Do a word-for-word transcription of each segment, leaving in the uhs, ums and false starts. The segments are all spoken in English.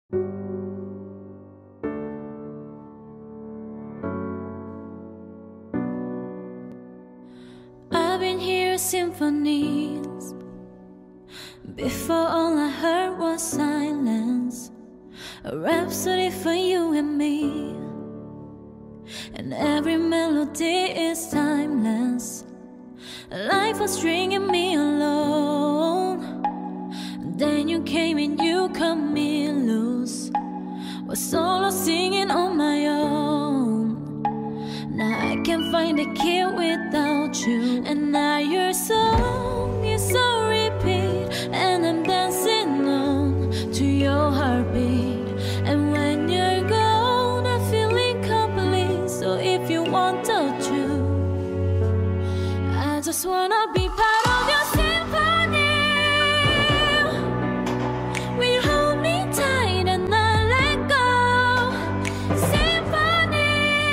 I've been hearing symphonies. Before all I heard was silence. A rhapsody for you and me. And every melody is timeless. Life was stringing me alone. Then you came and you cut me loose. Was solo singing on my own. Now I can't find a key without you. And now your song is on repeat, and I'm dancing on to your heartbeat. And when you're gone, I feel incomplete. So if you want to, I just wanna be part of your symphony. Will you hold me tight and not let go? Symphony,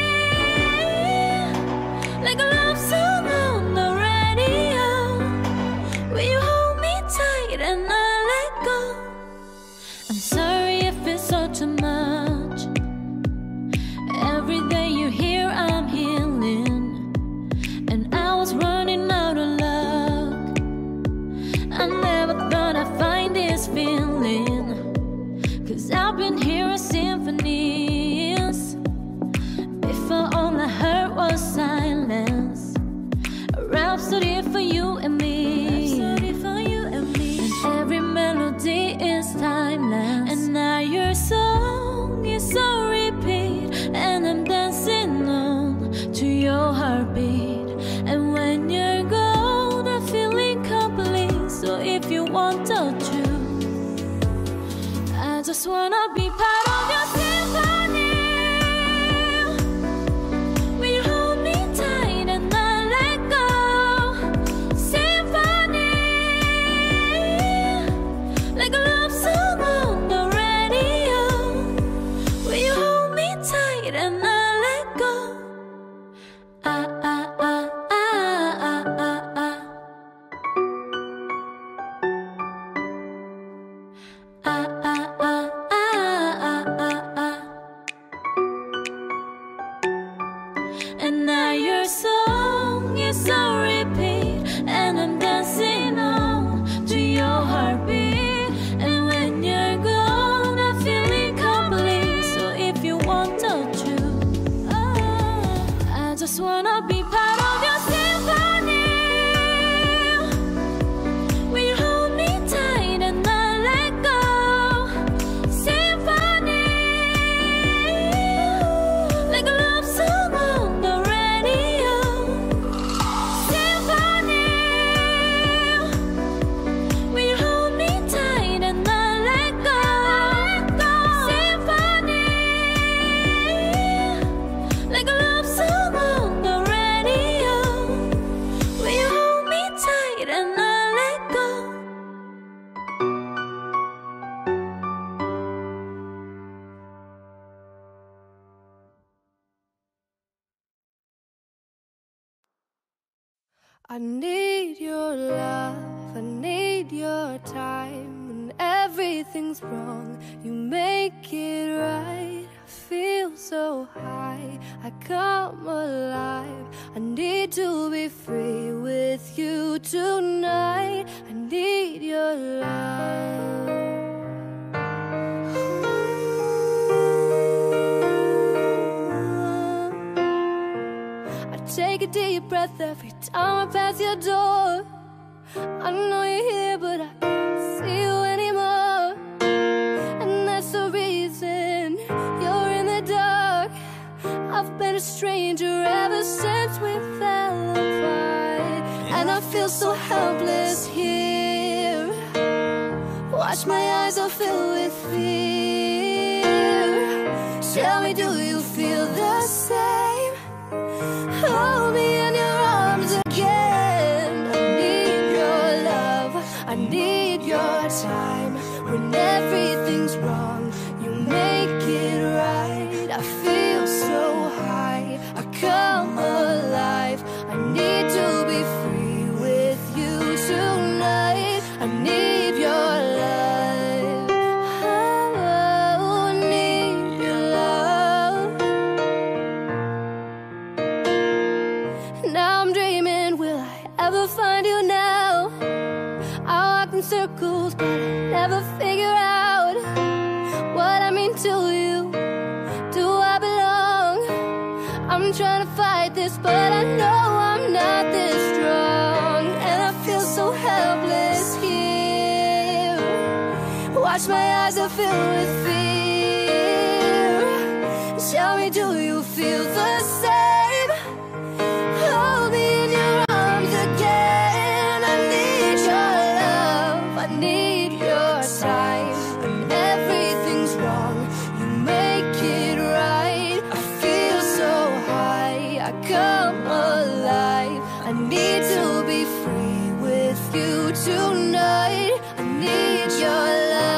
like a love song on the radio. Will you hold me tight and not let go? I'm sorry if it's all too much. Every day you hear I'm healing, and I was running out of luck. I never thought I'd find this feeling, 'cause I've been hearing symphonies. Before all I heard was silence. A rhapsody for you and me. Rhapsody for you and me. And every melody is timeless. And now your song is on repeat, and I'm dancing on to your heartbeat. And when you're gone, I feel incomplete. So if you want to, I just wanna be part of your symphony. Will you hold me tight and not let go? Symphony, like a love song on the radio. Will you hold me tight and not let go? Ah, ah, ah, ah, ah, ah, ah. Ah, ah, ah, ah, ah, ah, ah. And now your song is on repeat, and I'm dancing on to your heartbeat. And when you're gone, I feel incomplete. So if you want to choose, oh, I just wanna be part of your symphony. Will you hold me tight and not let go? Symphony, like a love song on the radio. Symphony, will you hold me tight and not let go? Symphony, like a love song on the radio. Will you hold me tight and not let go? I need your love, I need your time. When everything's wrong, you make it right. I feel so high, I come alive. I need to be free with you tonight. I need your love. I take a deep breath every time I pass your door. I know you're here, but I can't see you anymore. And that's the reason you're in the dark. I've been a stranger ever since we fell apart. And I feel so helpless here. Watch my eyes are filled with fear. Tell me, do you feel the same? Hold me in your arms again. I need your love, I need your time. When everything's wrong, you make it right. I feel so high, I come alive. I need to be free with you tonight. I need your love. Oh, ever figure out what I mean to you. Do I belong? I'm trying to fight this, but I know I'm not this strong. And I feel so helpless here. Watch my eyes are filled with fear. Tell me, do you feel the same? Hold me in your arms again. I need your love, I need your time. When everything's wrong, you make it right. I feel so high, I come alive. I need to be free with you tonight. I need your love.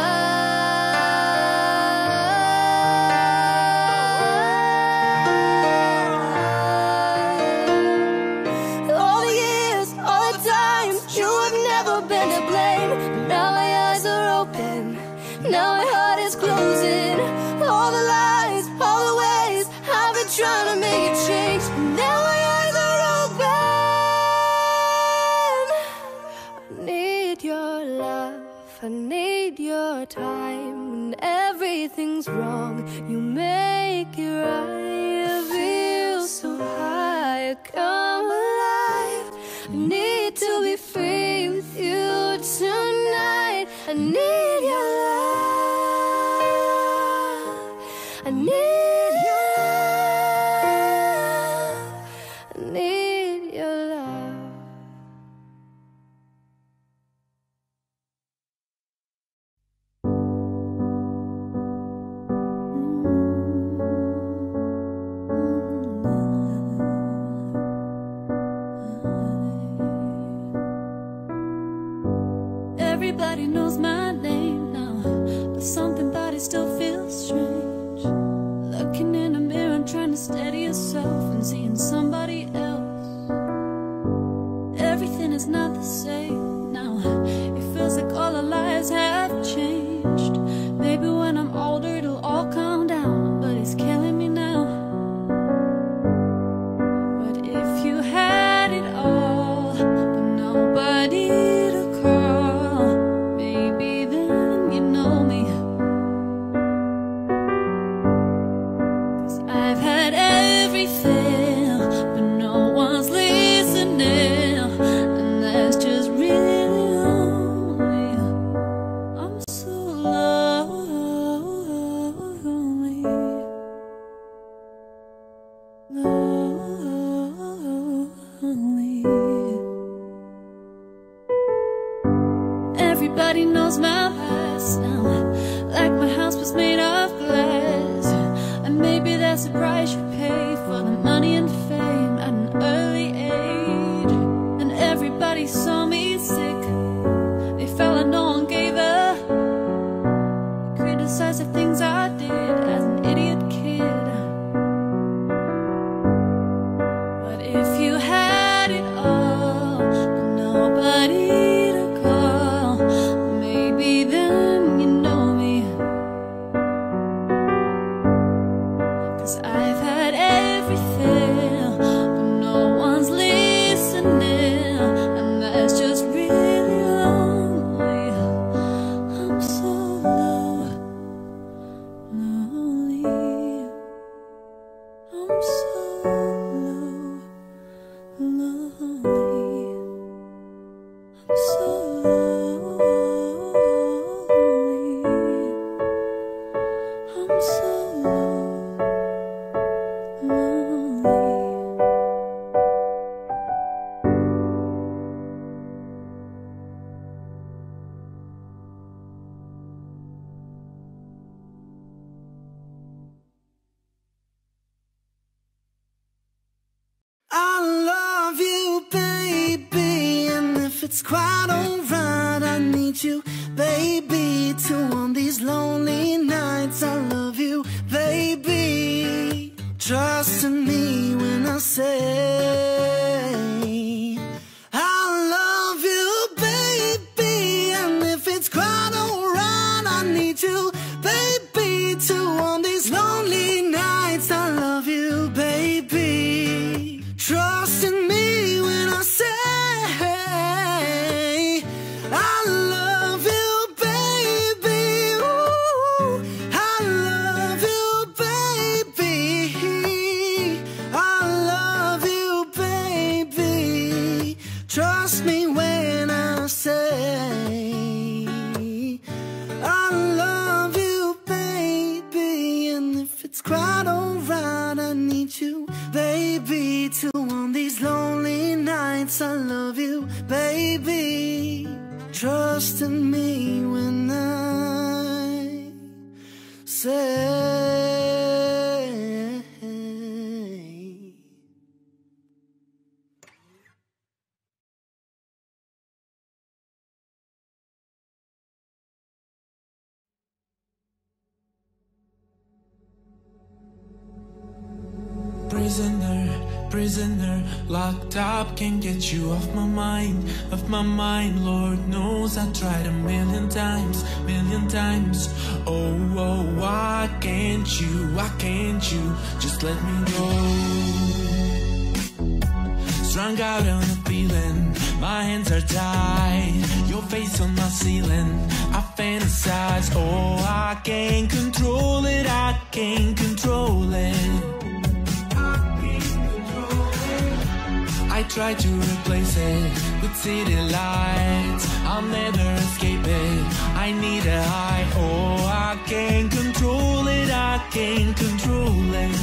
All the years, all the times, you have never been to blame. But now my eyes are open, now my heart is closing. All the lies, all the ways I've been trying to make it change. Now my eyes are open. I need your love, I need your time. When everything's wrong, you make it right. I feel so high, I come alive. I need to be free with you tonight. I need your love, I need your love, I need your love. Everybody knows my name now, but something about it still feels strange. Looking in a mirror and trying to steady yourself and seeing somebody else. Everything is not the same now. It feels like all our lives have changed. Maybe when I'm older it'll all calm down, but it's killing me now. But if you had it all, but nobody to call, maybe then you know me. 'Cause I've had everything, but no one's listening, and that's just really lonely. I'm so lonely, lonely. Everybody knows my past now, like my house was made of glass. And maybe that's the price you pay for the money and fame at an early age. And everybody saw me sick, they felt like no one gave a. They criticized the things I did as an idiot kid. But if you had it all, but nobody to call, maybe then you know me. 'Cause I've had everything, but no one's listening, and that's just really lonely. I'm so low, lonely. I'm so low, lonely. I'm so lonely. I'm so lonely. I love you, baby, and if it's quite alright, I need you, baby, too on these lonely nights. I love you, baby. Trust in me when I say I love you, baby, and if it's quite alright, I need you, baby, too on these lonely nights. I love you, baby. Trust in me when I say I love you, baby. baby, too. On these lonely nights, I love you, baby. Trust in me when I say. Prisoner, prisoner, locked up, can't get you off my mind, off my mind. Lord knows I tried a million times, million times. Oh, oh, why can't you, why can't you just let me go? Strung out on a feeling, my hands are tied, your face on my ceiling, I fantasize. Oh, I can't control it, I can't control it. I try to replace it with city lights, I'll never escape it, I need a high. Oh, I can't control it, I can't control it.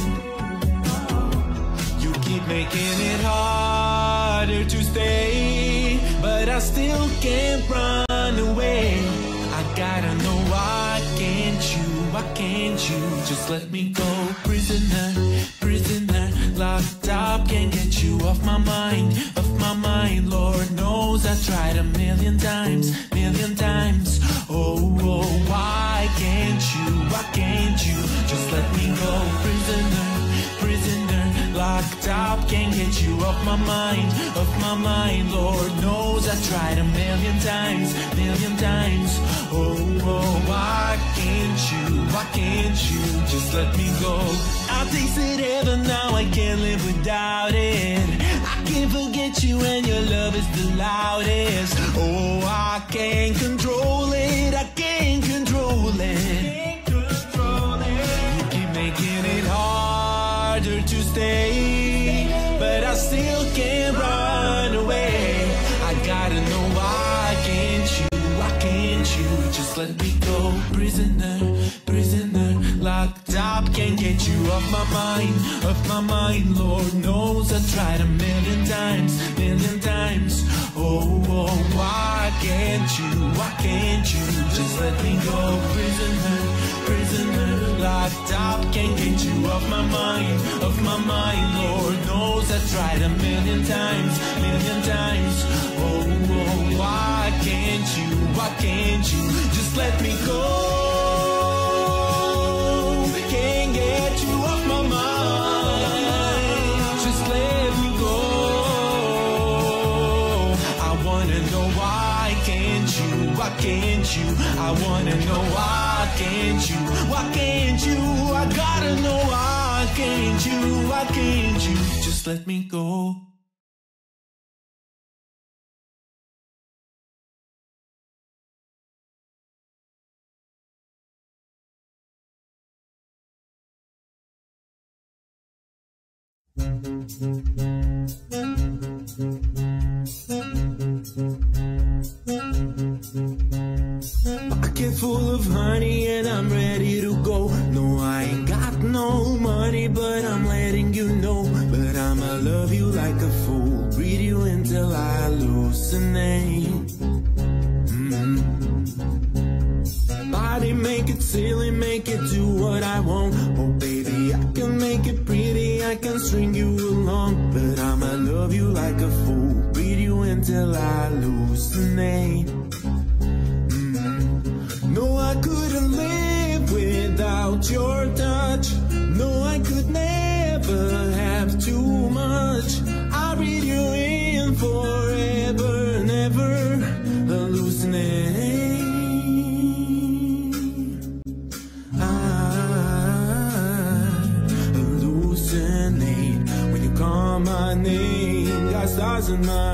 You keep making it harder to stay, but I still can't run away. I gotta know, why can't you, why can't you just let me go? Prisoner, prisoner, locked up, can't get you off my mind, off my mind. Lord knows I tried a million times, million times. Oh, oh, why can't you, why can't you just let me go? Prisoner, prisoner, locked up, can't get you off my mind, off my mind. Lord knows I tried a million times, million times. Oh, oh, why can't you, why can't you just let me go? I tasted heaven, now I can't live without it. I can't forget you and your love is the loudest. Oh, I can't control it, I can't control it. You keep making it harder to stay, but I still can't run away. I gotta know, why can't you, why can't you just let me go? Prisoner, prisoner, locked up, can't get you off my mind, off my mind. Lord knows I tried a million times, million times. Oh, oh, why can't you, why can't you just let me go? Prisoner, prisoner, locked up, can't get you off my mind, off my mind. Lord knows I tried a million times, million times. Oh, oh, why can't you, why can't you just let me go? Can't get you off my mind, just let me go. I wanna know, why can't you, why can't you? I wanna know, why can't you, why can't you? I gotta know, why can't you, why can't you just let me go? Pocket full of honey and I'm ready to go. No, I ain't got no money, but I'm letting you know. But I'ma love you like a fool, breathe you until I hallucinate. Mm-hmm. Body, make it silly, make it do what I want. Oh baby, I can make it pretty, I can string you along. But I'ma love you like a fool, breathe you until I hallucinate. Mm-hmm. No, I couldn't live without your touch. No, I could never have too much. I read you in forever, never hallucinate. Call my name, got stars in my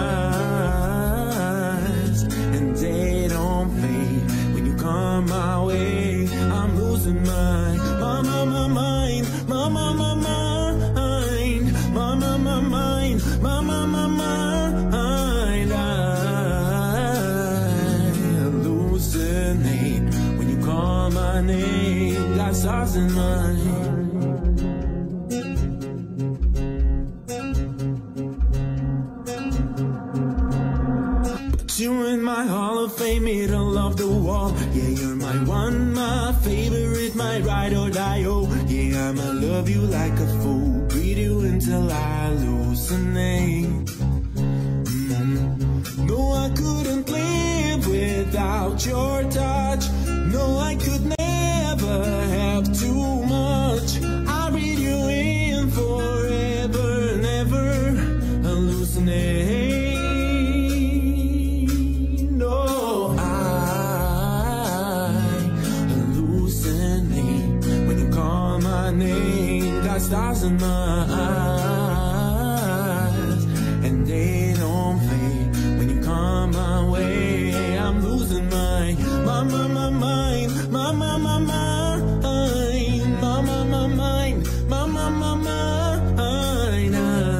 eyes, and they don't fade. When you come my way, I'm losing my, my, my, my mind, my, my, my mind, my, my, my mind, my, my, my mind. I hallucinate when you call my name, got stars in my eyes. middle of the wall. Yeah, you're my one, my favorite, my ride or die. Oh, yeah, I'ma love you like a fool, breathe you until I hallucinate. Mm. No, I couldn't live without your touch. No, I could never have too much. I breathe you in forever, never hallucinate. No, I hallucinate when you call my name. Got stars in my eyes, and they don't fade when you come my way. I'm losing my, my, my, my mind, my, my, my mind, my, my, my mind, my, my, my mind. I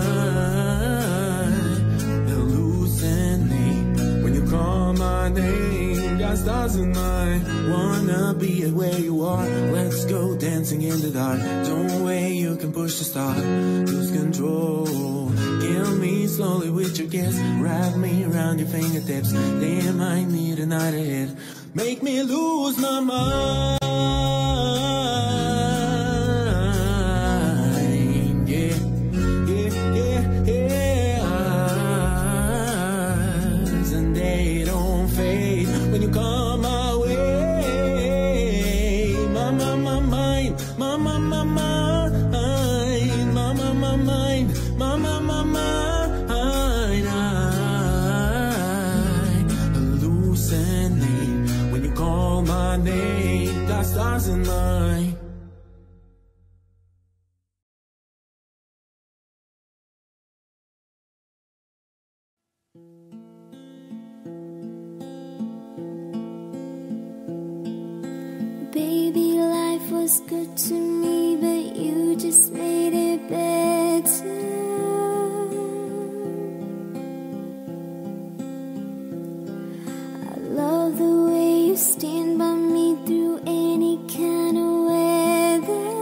hallucinate when you call my name. Got stars in my, wanna be where you are. Let's go dancing in the dark. Don't wait, you can push the start. Lose control. Kill me slowly with your kiss. Wrap me around your fingertips. They remind me the night ahead. Make me lose my mind. Yeah, yeah, yeah, yeah. Eyes, and they don't fade when you come my way. My, my, my mind, my, my, my mind, my, my, my mind, my, my, my mind. I hallucinate when you call my name. Got stars in my. Baby, life was good to me, but you just made it better. I love the way you stand by me through any kind of weather.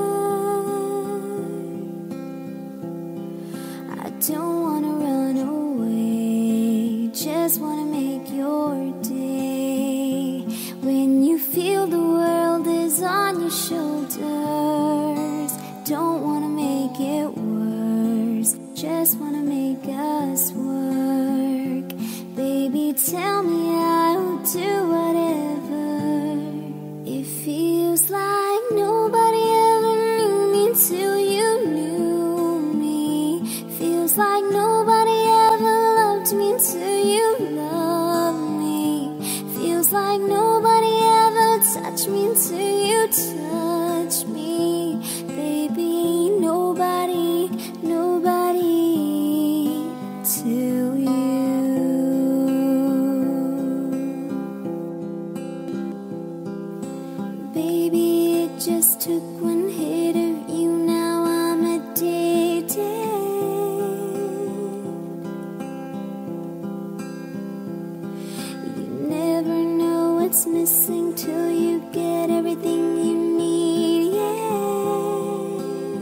I don't wanna run away, just wanna make your day. When you feel the world is on your shoulders, don't wanna make it worse, just wanna make us work. Baby, tell me I'll do whatever. It feels like nobody ever knew me till you knew me. Feels like nobody ever loved me till you loved me. Feels like nobody ever touched me till you touched me. Baby, nobody, nobody till you. Baby, it just took one hit of you, now I'm addicted. You never know what's missing till you get everything you need, yeah.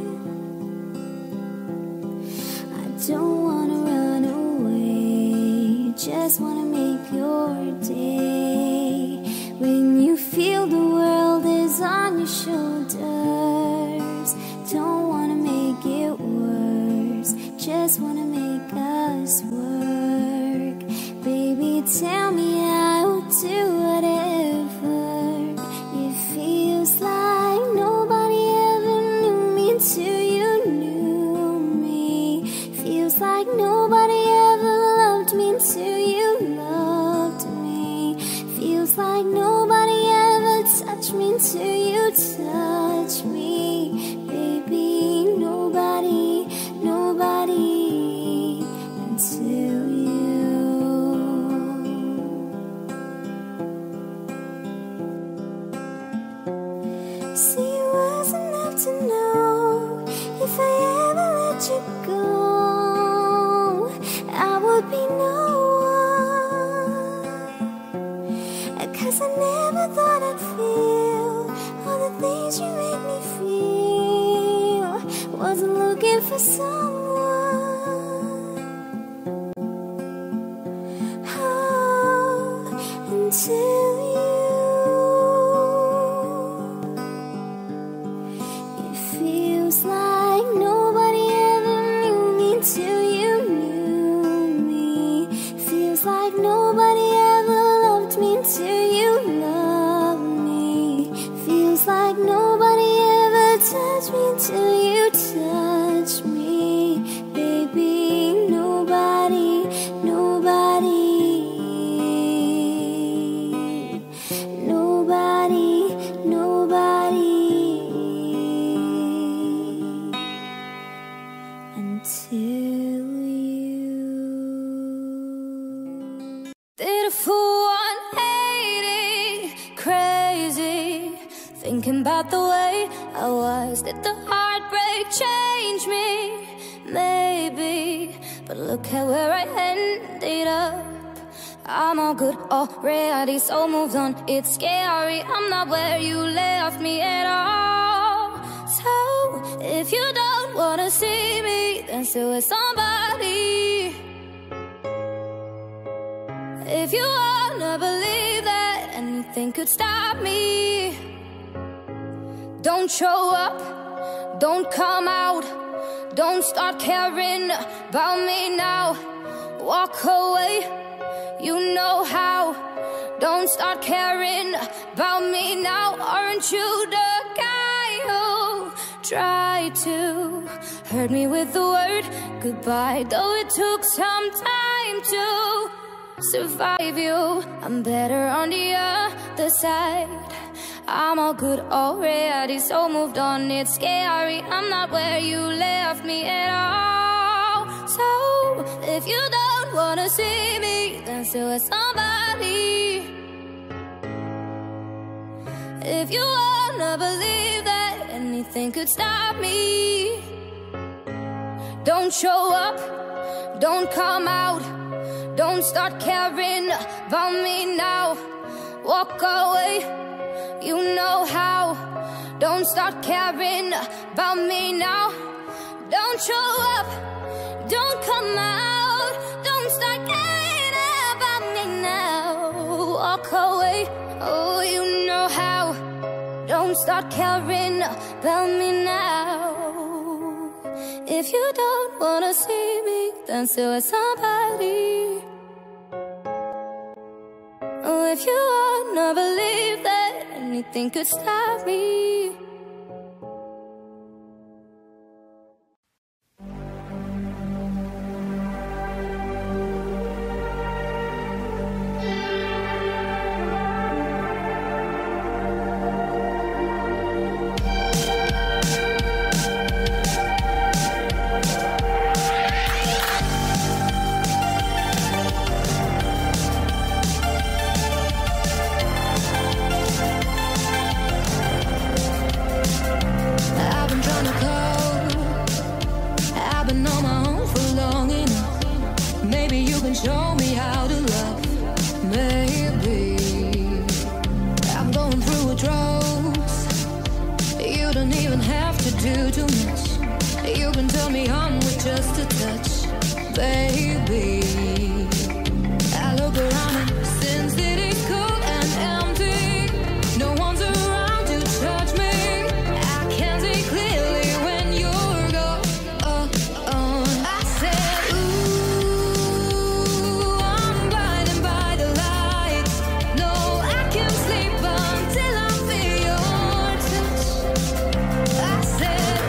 I don't wanna run away, just wanna make your day. When you feel the world is on your shoulders, don't wanna make it worse, just wanna make us work. Baby, tell me I'll do whatever. It feels like nobody ever knew me till you knew me. Feels like nobody ever loved me till you loved me. Feels like nobody ever touched me till you touched me. Baby, nobody, nobody until you. See, it was enough to know if I ever let you go, I would be no one. Cause I never thought I'd feel all the things you make me feel. Wasn't looking for someone, oh, about the way I was? Did the heartbreak change me? Maybe, but look at where I ended up. I'm all good already, so moved on. It's scary, I'm not where you left me at all. So, if you don't wanna see me, then stay with somebody. If you wanna believe that anything could stop me, don't show up, don't come out, don't start caring about me now. Walk away, you know how. Don't start caring about me now. Aren't you the guy who tried to hurt me with the word goodbye? Though it took some time to survive you, I'm better on the other side. I'm all good already, so moved on. It's scary, I'm not where you left me at all. So, if you don't wanna see me, then stay with somebody. If you wanna believe that anything could stop me, don't show up, don't come out, don't start caring about me now. Walk away, you know how. Don't start caring about me now. Don't show up, don't come out, don't start caring about me now. Walk away, oh you know how. Don't start caring about me now. If you don't wanna see me, then stay with somebody. Oh, if you wanna believe that anything could stop me. Show me how to love, maybe. I'm going through withdrawals. You don't even have to do too much. You can tell me I'm with just a touch, baby. I look around and since it is cold and empty, no one's around to touch me. I can't see clearly when you're gone. Oh, oh. I said,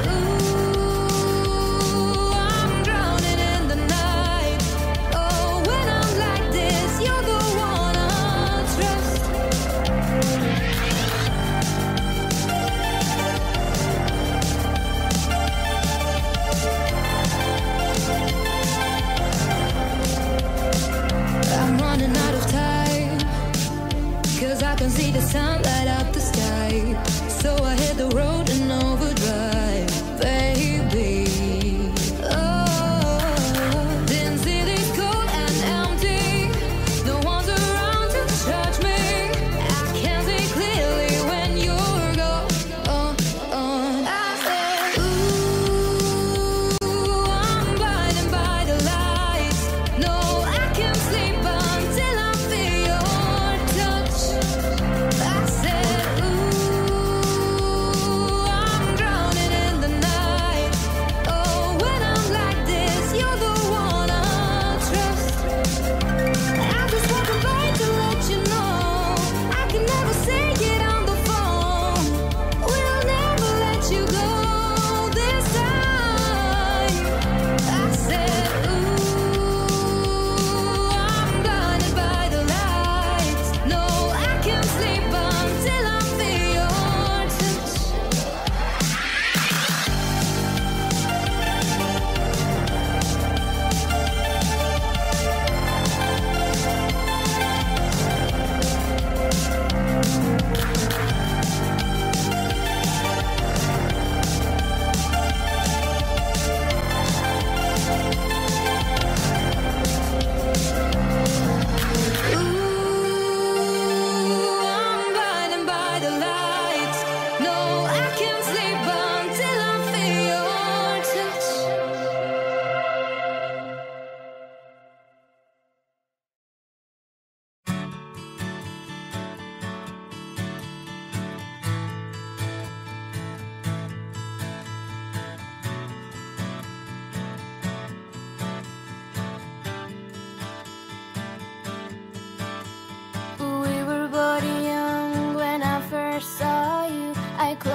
oh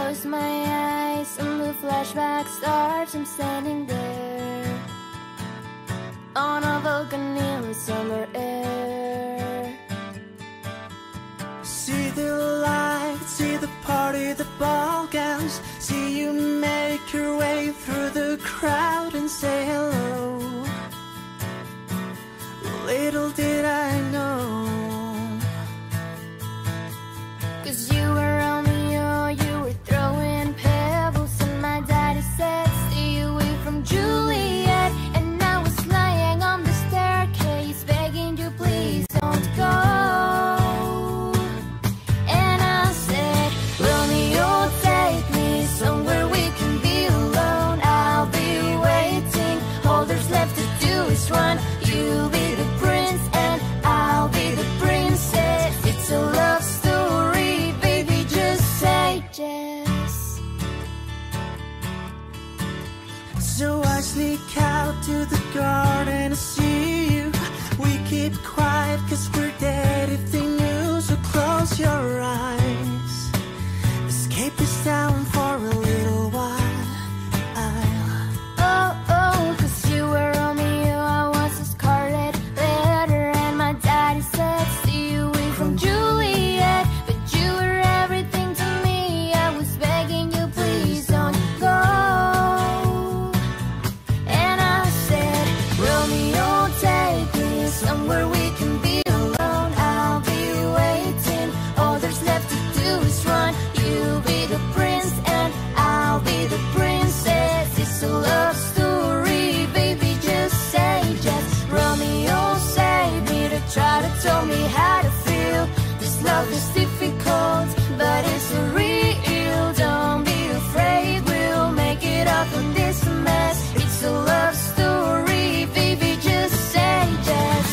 close my eyes and the flashback starts. I'm standing there on a balcony in summer air. See the lights, see the party, the ball gowns. See you make your way through the crowd and say hello. Little did I know, 'cause you were Romeo, you were throwing pebbles, and my daddy said stay away from Juliet. And I was lying on the staircase begging you please don't go. And I said, Romeo, take me somewhere we can be alone. I'll be waiting, all there's left to do is run. You'll be the prince and I'll be the princess. It's a love story, baby, just say yes. so I sneak out to the garden to see you. We keep quiet 'cause we're dead if they knew. So close your eyes, escape this town for a little while. Oh, oh, 'cause you were Romeo, I was a scarlet letter. And my daddy said stay away from Juliet, but you were everything to me. I was begging you please don't go. And I said, Romeo, take me somewhere we can be alone. I'll be waiting, all there's left to do is run. You'll be the prince and I'll be the princess. It's a love story, baby, just say yes. Romeo, save me to try to tell me how to feel. This love is difficult, but it's real. Don't be afraid, we'll make it up in this mess. It's a love story, baby, just say yes.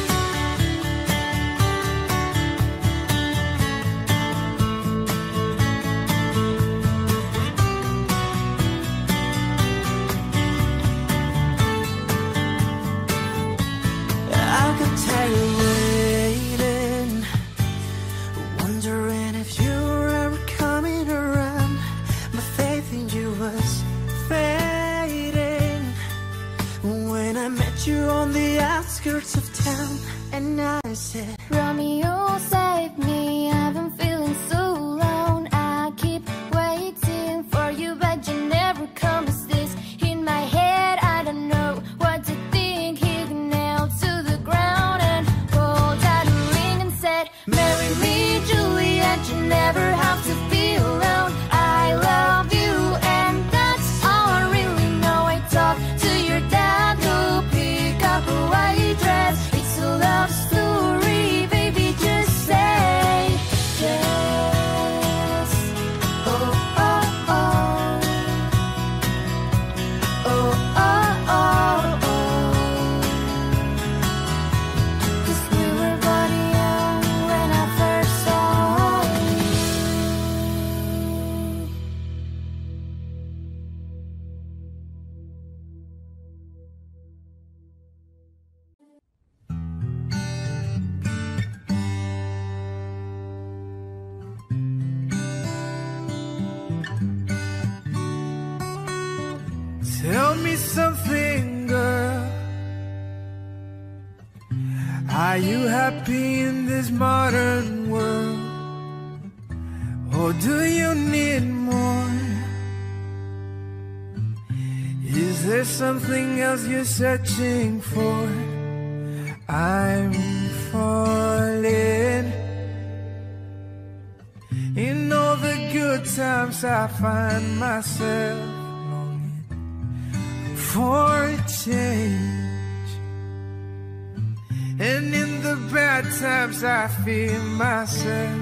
I could tell you waiting, wondering if you were ever coming around. My faith in you was fading when I met you on the outskirts of town. And I said, Romeo, save me, I've been feeling so alone. I keep waiting for you, but you never come. Is this in my head? I don't know what to think. He nailed to the ground and pulled out a ring and said, marry me, Juliet, you never have to be alone. I love you and that's all I really know. I talked to your dad who'll pick up a white dress. It's a love story, baby, just say yes. Oh, oh, oh. Oh, oh, oh, oh. 'Cause we were both young when I first saw you. Tell me something, girl. Are you happy in this modern world? Or do you need more? Is there something else you're searching for? I'm falling. In all the good times I find myself longing for a change, and in the bad times I feel myself.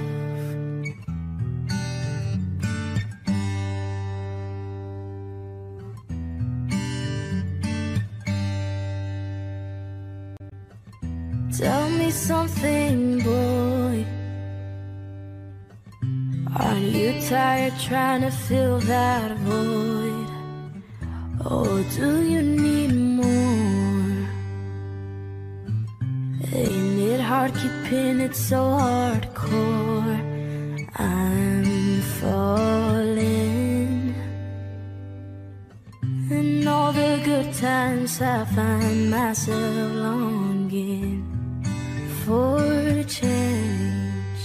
Tell me something, boy. Are you tired trying to fill that void? Or do you need more? Ain't it hard keeping it so hardcore? I'm falling. good times I find myself longing for change,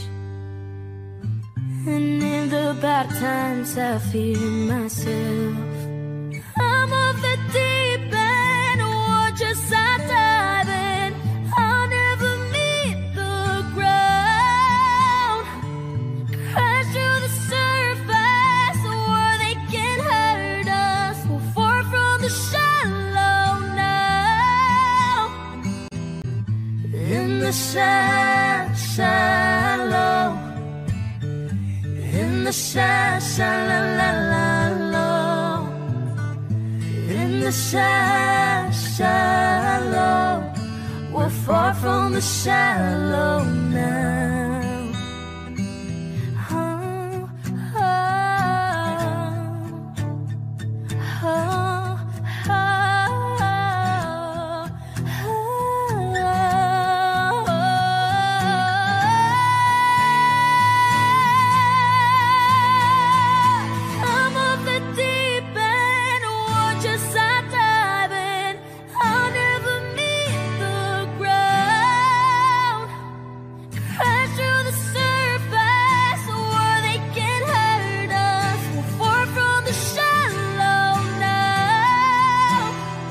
and in the bad times I fear myself. I'm of the deep end, or just I dive in. I'll never meet the ground, crash through the surface where they can hurt us. We're far from the shallow now, in the shallow, shallow, in the shallow, shallow, in the shallow, shallow. We're far from the shallow now. Oh, oh, oh, oh, I'm of the deep end, or just I dive in. I'll never meet the ground, crash through the surface where they can hurt us. We're far from the shallow now,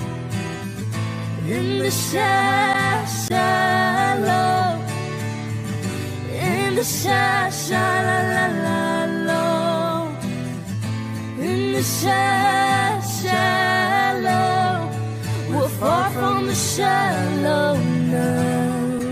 in the shallow, shallow, in the shallow, shallow, in the shallow, shallow. We're far from the shallow now.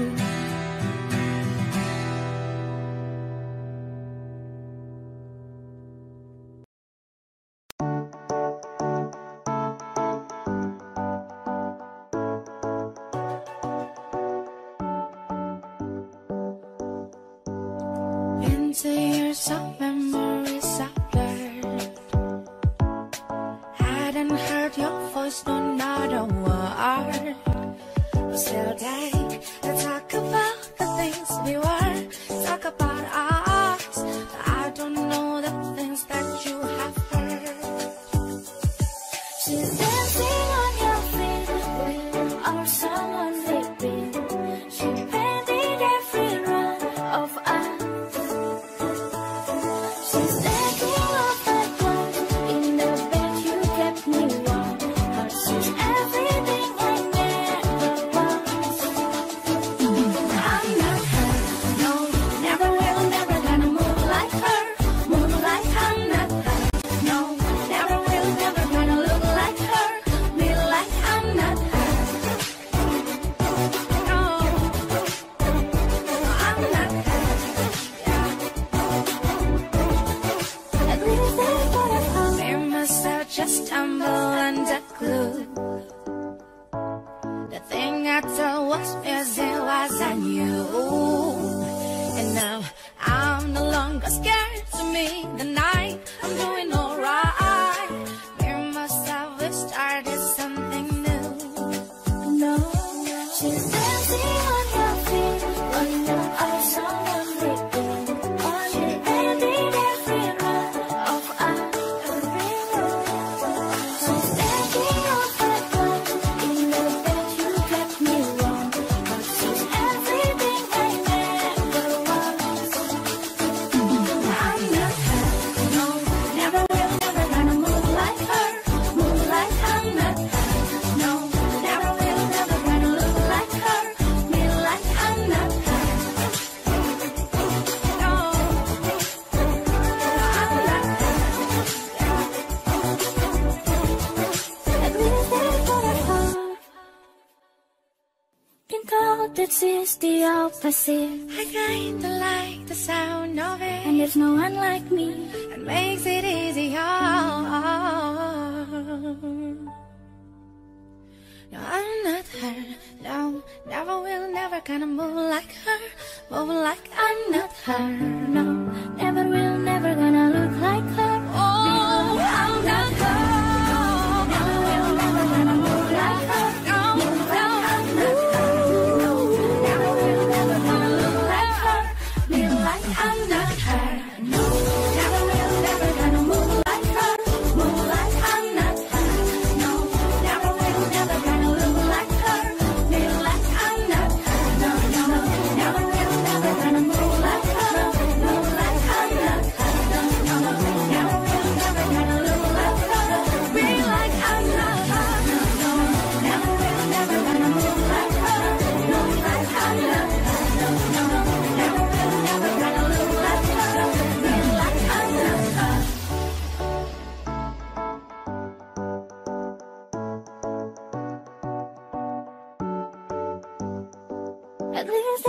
Into years of memories I blurred. Hadn't heard your voice, no, not a word. But still day to talk about the things we were, talk about us. But I don't know the things that you have heard. She's dancing on your feet with our someone sleeping. She painted every run of us. She's taking off that one in the bed you kept me warm. Her she's everything I never was. I'm not her, no, never will, never gonna move like her, move like I'm not her. No, never will, never gonna look like her, be like I'm not her. No, I'm not her. At least that's what I thought. We must have just stumbled under glue. The thing I thought was missing was I knew. And now I'm no longer scared to meet the night. I'm doing alright. We must have started something new. No, she's dancing on your feet under our someone sleeping. She painted every run of us. She's taking off that one in the bed you kept me warm. But she's everything I never was. I'm not her, no, never will, never gonna move like her, move like I'm not her. No, never will, never gonna look like her, be like I'm not her. No, I'm not her. At least that's what I thought. Been told that it's the opposite. I kinda like the sound of it, and there's no one like me. It makes it easier. No, I'm not her. No, never will, never gonna move like her, move like I'm not her. No, never will, never gonna look like her. Oh, I'm not her. Never will, never gonna move like her. No, no, I'm not her. No, never will, never gonna look like her, be like I'm not her. No, never will, never gonna move like her, move like I'm not her. No, never At least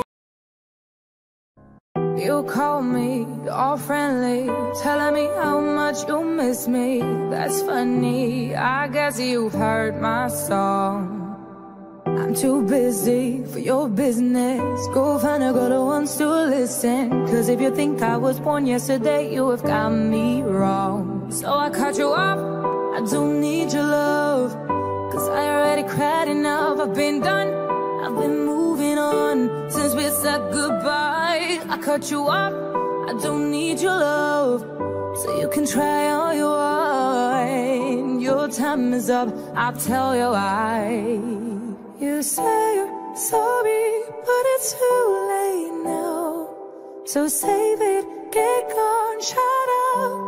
you call me all friendly, telling me how much you miss me. That's funny, I guess you've heard my song. I'm too busy for your business. Go find a girl who wants to listen. Cause if you think I was born yesterday, you have got me wrong. So I cut you off, I don't need your love. Cause I already cried enough, I've been done, I've been moving on since we said goodbye. I cut you off, I don't need your love. So you can try all you want. Your time is up, I'll tell you why. You say you're sorry, but it's too late now. So save it, get gone, shut up.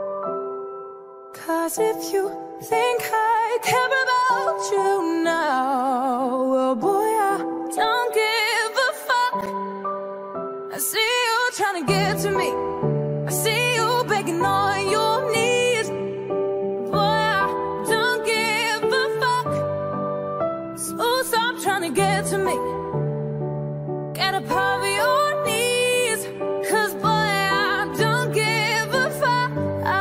Cause if you think I care about you now, well boy, I don't give a fuck. I see you trying to get to me, I see you begging on your knees. Boy, I don't give a fuck. So stop trying to get to me, get up off your knees. Cause boy, I don't give a fuck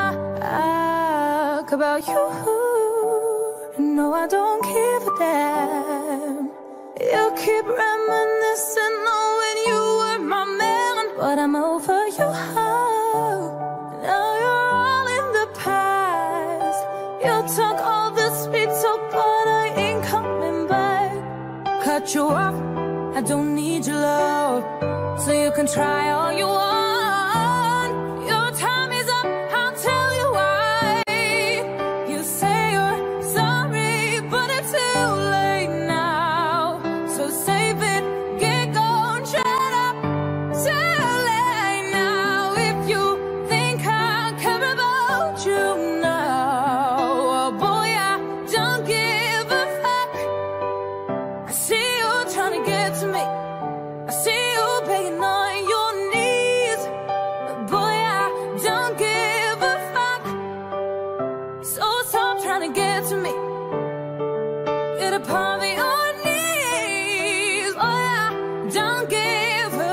about you. No, I don't give a damn. You keep reminiscing on when you were my man, but I'm over you. Now you're all in the past. You took all the sweet talk, but I ain't coming back. Cut you off, I don't need your love. So you can try all you want. Your time is up, I'll tell you why. You say you're sorry, but it's too late now. So save it, get gone, shut up. Too late now. If you think I care about you now, oh boy, I don't give a fuck. I see you trying to get to me, I see you begging on your knees. But boy, I don't give a fuck. So stop trying to get to me, get up on your knees. Boy, I don't give a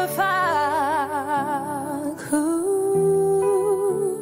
fuck. Ooh.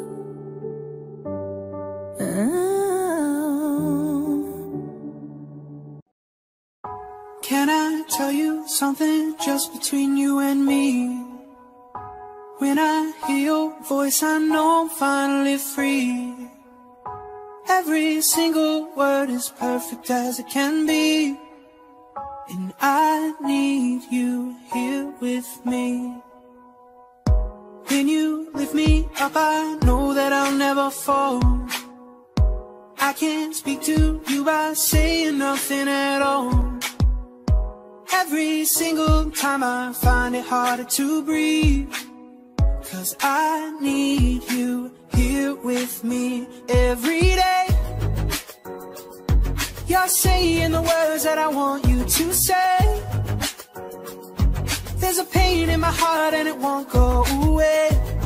Oh. Can I tell you something just between you and me? When I hear your voice, I know I'm finally free. Every single word is perfect as it can be, and I need you here with me. When you lift me up, I know that I'll never fall. I can't speak to you by saying nothing at all. Every single time I find it harder to breathe, 'cause I need you here with me every day. You're saying the words that I want you to say. There's a pain in my heart and it won't go away.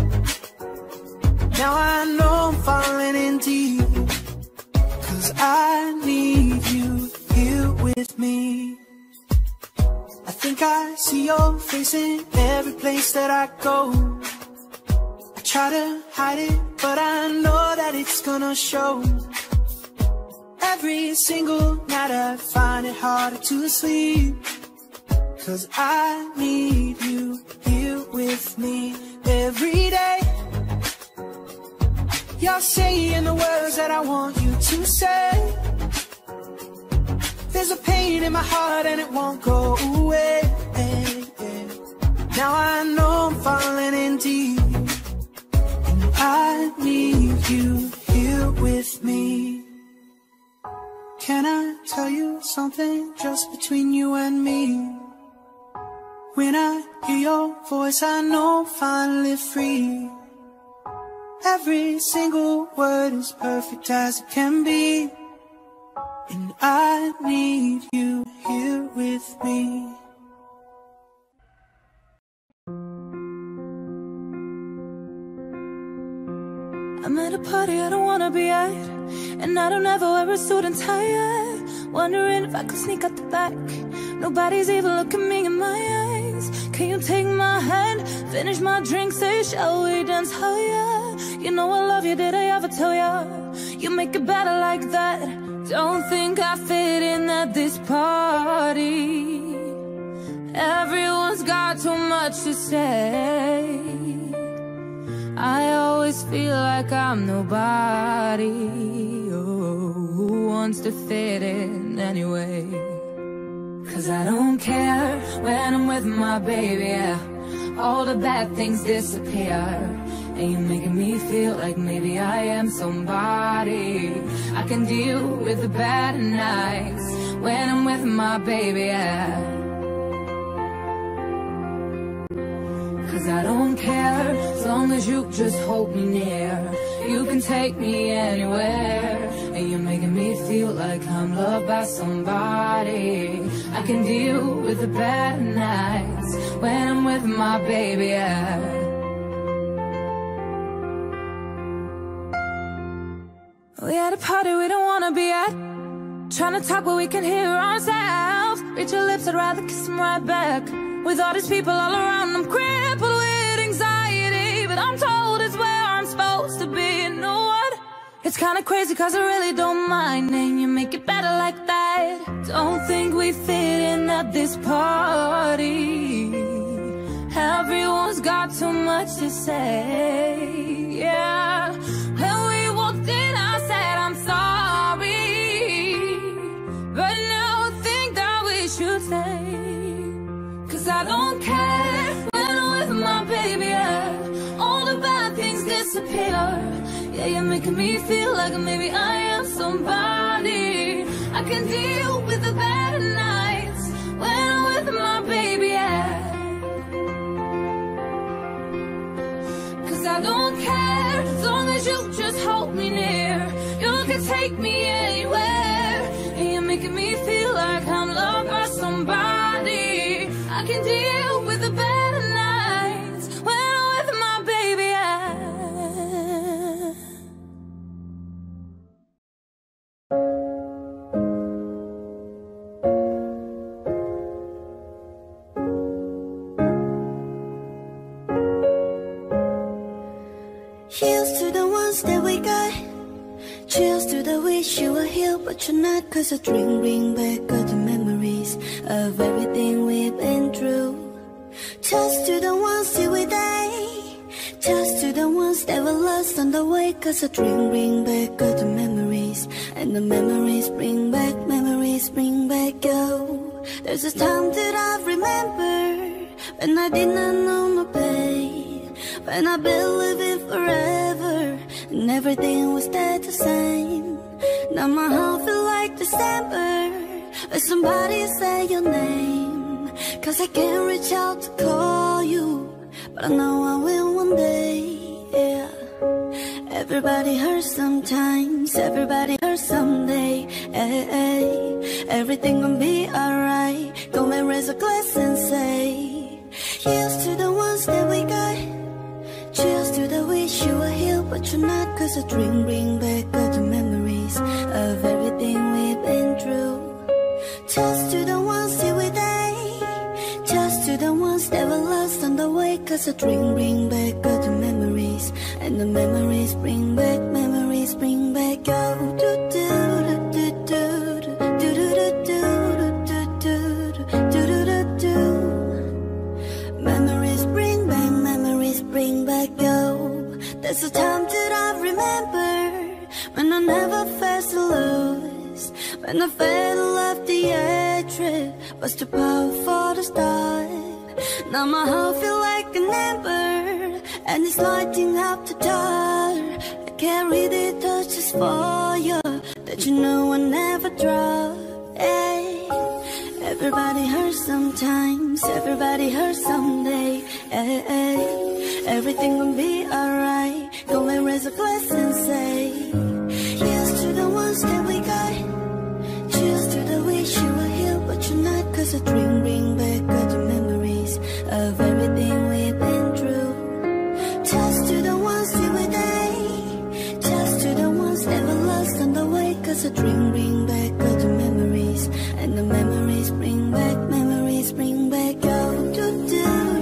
Now I know I'm falling in deep, 'cause I need you here with me. I think I see your face in every place that I go. I try to hide it, but I know that it's gonna show. Every single night I find it harder to sleep, 'cause I need you here with me every day. You're saying the words that I want you to say. There's a pain in my heart and it won't go away. Now I know I'm falling in deep, and I need you here with me. Can I tell you something just between you and me? When I hear your voice, I know I'm finally free. Every single word is perfect as it can be, and I need you here with me. I'm at a party I don't wanna be at, and I don't ever wear a suit and tie. Wondering if I could sneak out the back. Nobody's even looking me in my eyes. Can you take my hand, finish my drink, say shall we dance? Oh yeah, you know I love you, did I ever tell ya? You make it better like that. Don't think I fit in at this party. Everyone's got too much to say. I always feel like I'm nobody. Oh, who wants to fit in anyway? Cause I don't care when I'm with my baby, yeah. All the bad things disappear. And you're making me feel like maybe I am somebody. I can deal with the bad nights when I'm with my baby, yeah. Cause I don't care, as long as you just hold me near. You can take me anywhere. And you're making me feel like I'm loved by somebody. I can deal with the bad nights when I'm with my baby, yeah. We at a party we don't wanna be at, trying to talk but we can hear ourselves. Reach your lips, I'd rather kiss them right back. With all these people all around, I'm crippled with anxiety, but I'm told it's where I'm supposed to be. You know what? It's kinda crazy cause I really don't mind, and you make it better like that. Don't think we fit in at this party. Everyone's got too much to say, yeah. When we walked in I said I'm sorry, but now I think that we should stay. Cause I don't care when I'm with my baby, yeah. All the bad things disappear. Yeah, you're making me feel like maybe I am somebody. I can deal with the bad nights when I'm with my baby, yeah. Cause I don't care, as long as you just hold me near. You can take me anywhere. And you're making me feel like I'm loved by somebody. I can deal with the better nights when I'm with my baby, yeah. Here's to the ones that we got. Cheers to the wish you were here but you're not. Cause a drink bring back all the memories of everything we've been through. Toast to the ones till we die. Toast to the ones that were lost on the way. Cause a drink bring back all the memories. And the memories bring back, memories bring back you. There's a time that I remember when I did not know no pain, when I believed in forever and everything was dead the same. Now my heart feel like December when somebody say your name. Cause I can't reach out to call you, but I know I will one day, yeah. Everybody hurts sometimes, everybody hurts someday, hey, hey. Everything gon' be alright. Go and raise a glass and say here's to the ones that we got. Cheers to the wish you were here but you're not. Cause a drink bring back all the memories of everything we've been through. Toast to the ones till we die. Toast to the ones that were lost on the way. Cause a drink bring back all the memories. And the memories bring back, memories bring back oh, do do do do do do do do do do do. Memories bring back, memories bring back yo. There's a time that I remember when I never felt so lost, when I felt left the hatred was too powerful to start. Now my heart feel like an ember and it's lighting up the dark. I carry the torches for you that you know I never drop. Hey. Everybody hurts sometimes, everybody hurts someday, hey, hey. Everything gon' be alright. Go and raise a glass and say here's to the ones that we got. Cheers to the wish you were here but you're not. Cause a drink bring back all the memories of everything we've been through. Toast to the ones till we die. Toast to the ones that were lost on the way. Cause a drink bring back all the memories. And the memories bring back, memories bring back oh, do do.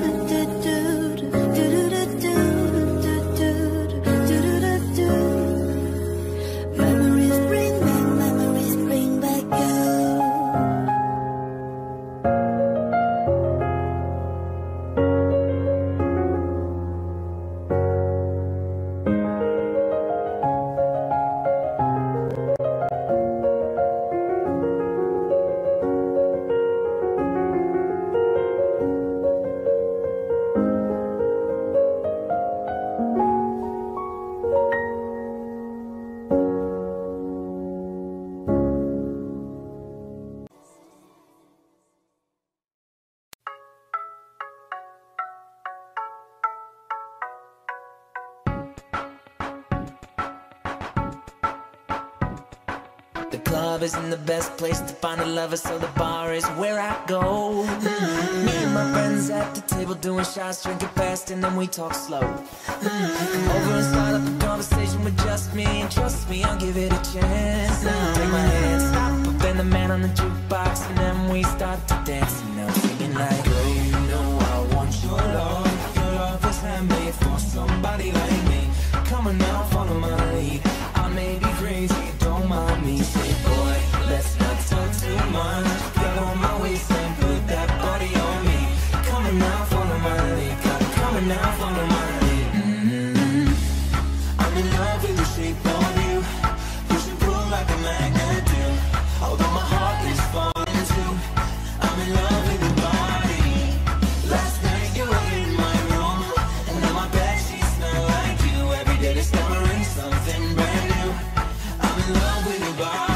The club isn't the best place to find a lover, so the bar is where I go. Mm-hmm. Me and my friends at the table doing shots, drinking fast, and then we talk slow. Mm-hmm. Come over and start up a conversation with just me, and trust me, I'll give it a chance. Now take my hand, stop, but then the man on the jukebox, and then we start to dance. You know, singing like, girl, you know I want your love. Your love was handmade for somebody like me. Come on now, follow my lead. I may be crazy, don't mind me. Say, boy, let's not talk too much. Get on my waist and put that body on me. Come on now, follow my lead. Come on now, follow my lead. Mm-hmm. I'm in love with the shape of you. Push and pull like a magnet do. Although my heart is falling too. I'm in love with your body. Last night you were in my room, and now my bed sheets smell like you. Every day discovering something brand new. I'm in love with your body.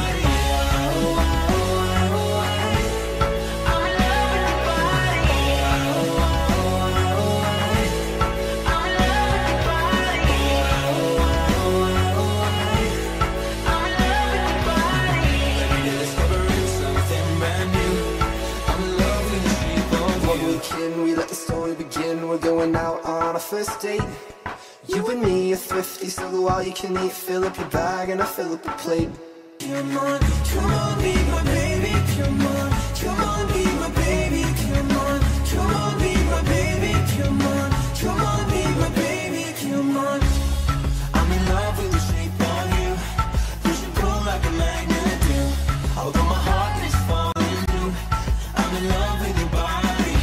We let the story begin. We're going out on a first date. You and me are thrifty, so go all you can eat. Fill up your bag and I fill up a plate. Come on, come on, be my baby. Come on, come on, be my baby. Come on, come on, be my baby. Come on, come on, be my baby. Come on. I'm in love with the shape of you. Push and pull like a magnet do. Although my heart is falling through, I'm in love with your body.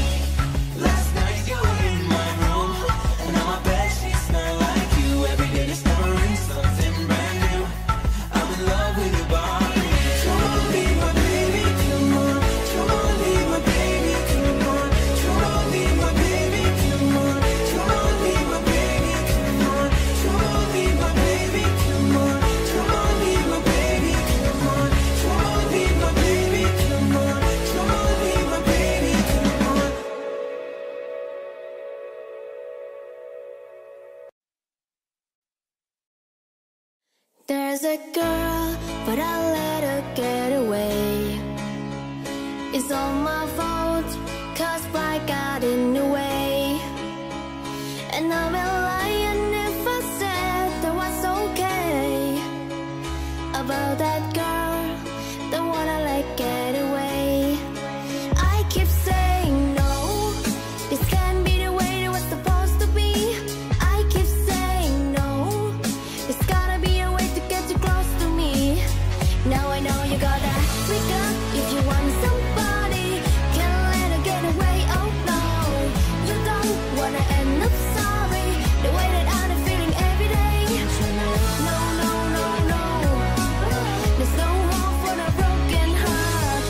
There's a girl, but I let her get away. It's all my fault, cause pride got in the way. And I've been lying if I said that was okay about that girl, the one I let get away. I keep saying no, this can't be the way it was supposed to be. I keep saying no, there's gotta be a way to get you close to me. Now I know you gotta wake up if you want somebody. Can't let her get away, oh no. You don't wanna end up sorry, the way that I'm feeling every day. No, no, no, no, there's no hope for the broken heart.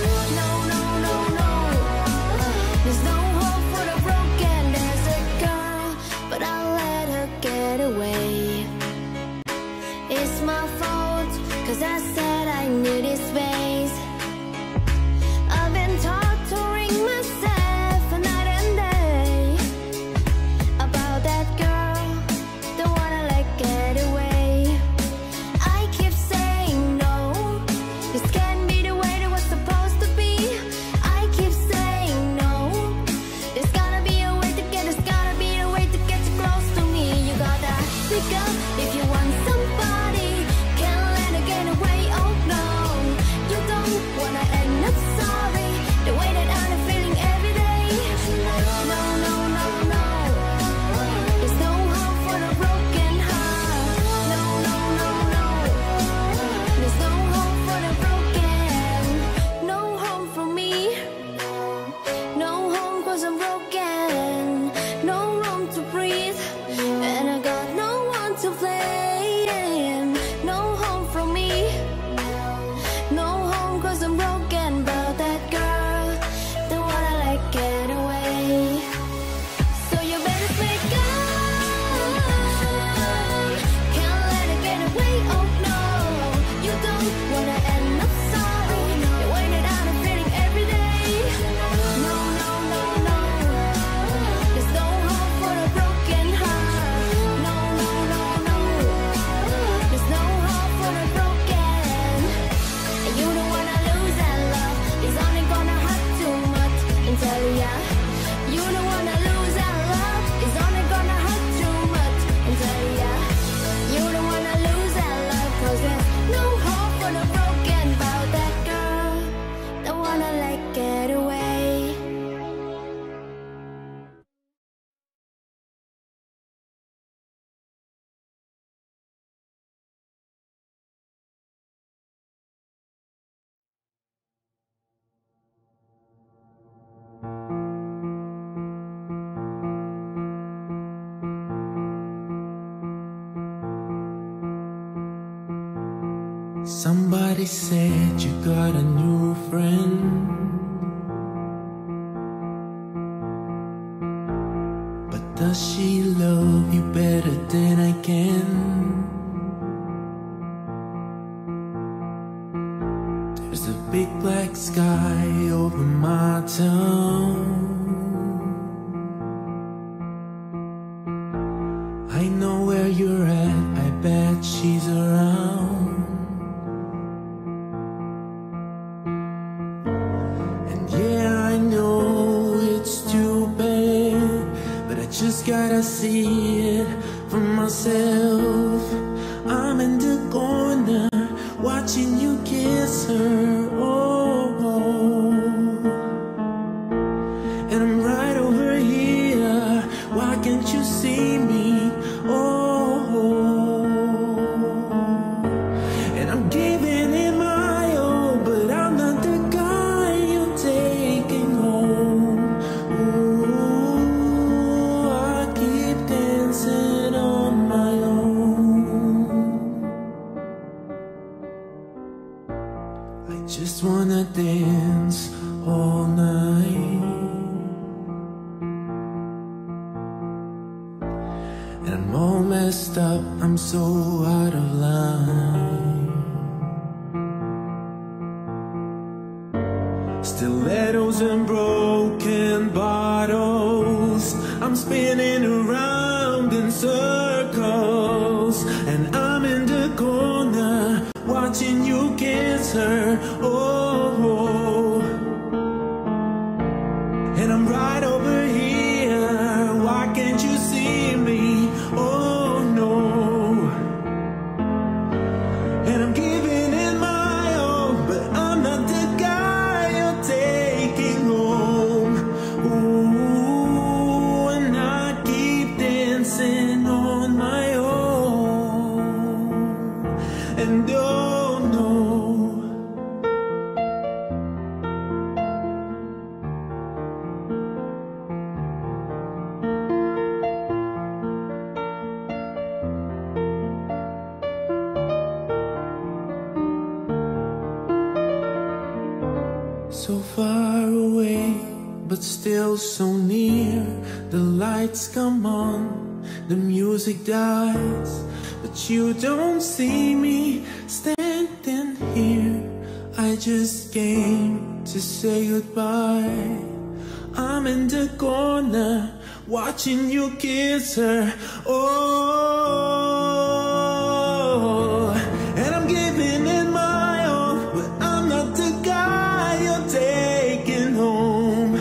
Somebody said you got a new friend, but does she love you better than I can? There's a big black sky over my town. I know where you're at, I bet she's around. Just gotta see it for myself. I'm in the corner watching you kiss her. Oh, oh. And I'm right over here. Why can't you see me? Oh, oh. And I'm giving it my all, but I'm not the guy you're taking home. Ooh. Just wanna dance all night, and I'm all messed up, I'm so out of line. Stilettos and broken bottles, I'm spinning around in circles, and I'm in the corner watching you kiss her. Oh, oh. And I'm right over here. Why can't you see me? Oh no. And I'm giving it my all, but I'm not the guy you're taking home. Ooh, and I keep dancing on my own. And oh no. So far away, but still so near. The lights come on, the music dies, but you don't see me standing here. I just came to say goodbye. I'm in the corner watching you kiss her. Oh, and I'm giving it my all, but I'm not the guy you're taking home.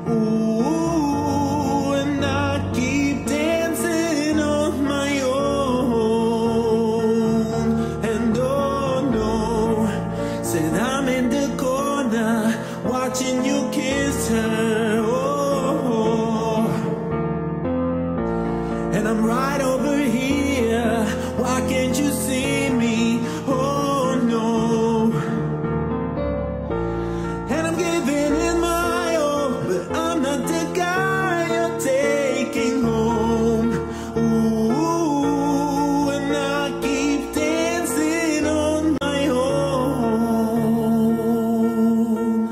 Ooh, and I keep dancing on my own. And oh no, said I'm in the corner watching you kiss her. Oh, and I'm right over here. Why can't you see me? Oh no. And I'm giving it my all, but I'm not the guy you're taking home. Ooh, and I keep dancing on my own.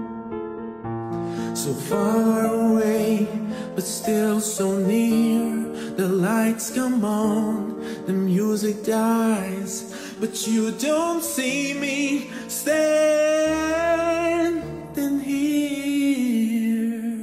So far away, but still so near. The lights come on, the music dies, but you don't see me standing here.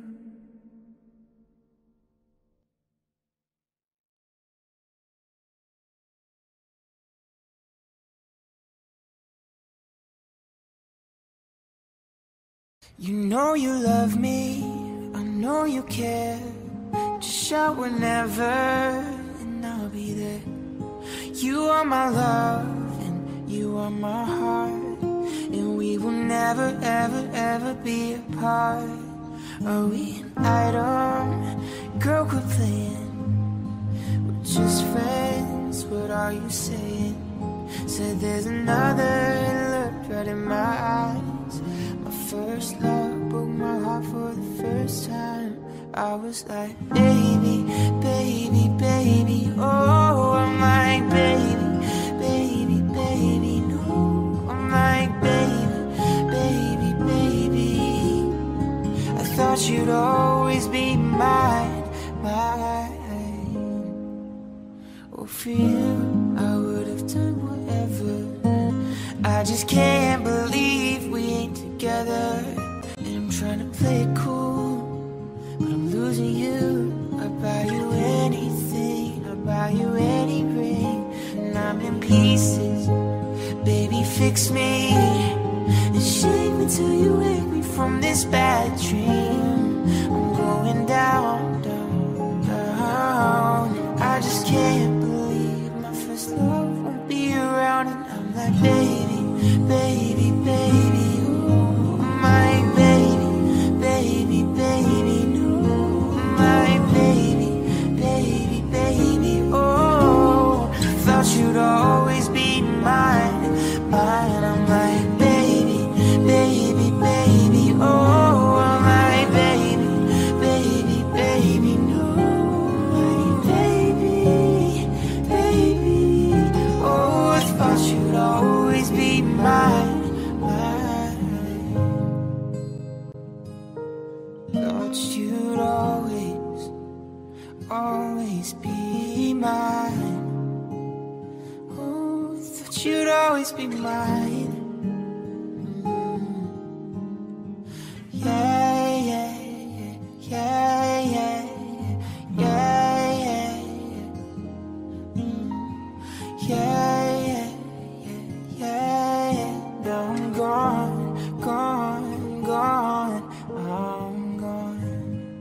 You know you love me, I know you care. Just shout whenever, and I'll be there. You are my love, and you are my heart, and we will never, ever, ever be apart. Are we an item? Girl, quit playing. We're just friends, what are you saying? Said there's another, looked right in my eyes. My first love broke my heart for the first time. I was like, baby, baby, baby. Oh, I'm like, baby, baby, baby. No, you'd always be mine, mine. Oh, for you, I would have done whatever. I just can't believe we ain't together. And I'm trying to play it cool, but I'm losing you. I'd buy you anything, I'd buy you any ring. And I'm in pieces, baby, fix me and shake me till you wake me from this bad dream. I'm going down, down, down. I just can't believe my first love won't be around. And I'm like, baby, baby, baby, oh, my baby, baby, baby, no, my baby, baby, baby, oh. Thought you'd always be mine, mine. I'm like, baby, baby, baby, oh, my baby, baby, baby, no, my baby, baby, oh. I thought you'd always be mine, mine. Thought you'd always, always be mine. Oh, thought you'd always be mine. Yeah, yeah, yeah, yeah, yeah, yeah, yeah, yeah, yeah, yeah, yeah. Now I'm gone, gone, gone, I'm gone.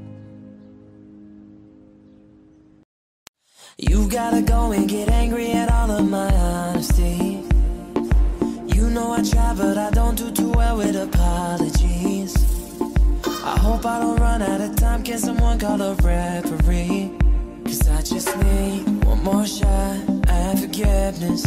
You gotta go and get angry at all of my honesty. You know I try, but I don't do too well with apologies. I hope I don't run out of time. Can someone call a referee? Cause I just need one more shot at forgiveness.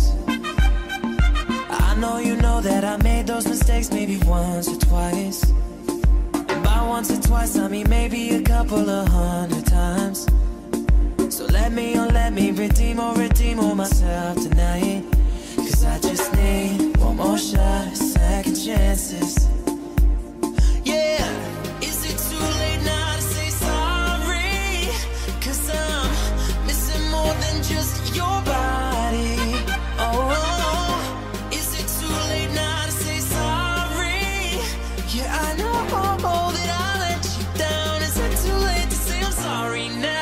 I know you know that I made those mistakes maybe once or twice. And by once or twice I mean maybe a couple of hundred times. So let me, oh let me redeem or redeem on myself tonight. Cause I just need one more shot, second chances. Yeah, is it too late now to say sorry? Cause I'm missing more than just your body. Oh, is it too late now to say sorry? Yeah, I know that I let you down. Is it too late to say I'm sorry now?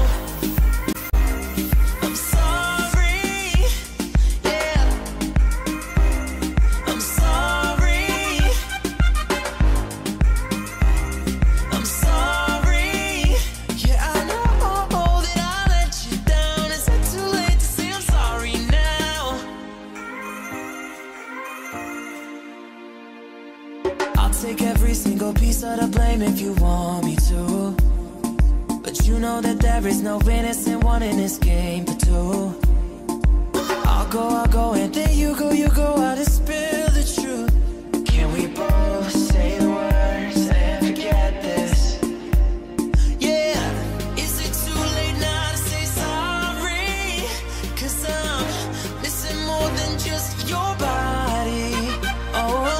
Take every single piece of the blame if you want me to. But you know that there is no innocent one in this game but two. I'll go, I'll go, and then you go, you go out and spill the truth. Can we both say the words and forget this? Yeah, is it too late now to say sorry? Cause I'm missing more than just your body. Oh,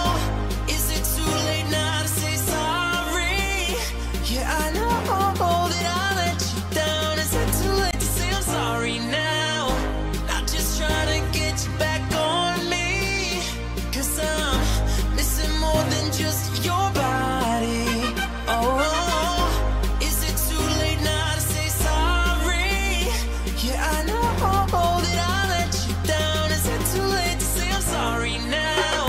just your body. Oh, is it too late now to say sorry? Yeah, I know that I let you down. Is it too late to say I'm sorry now?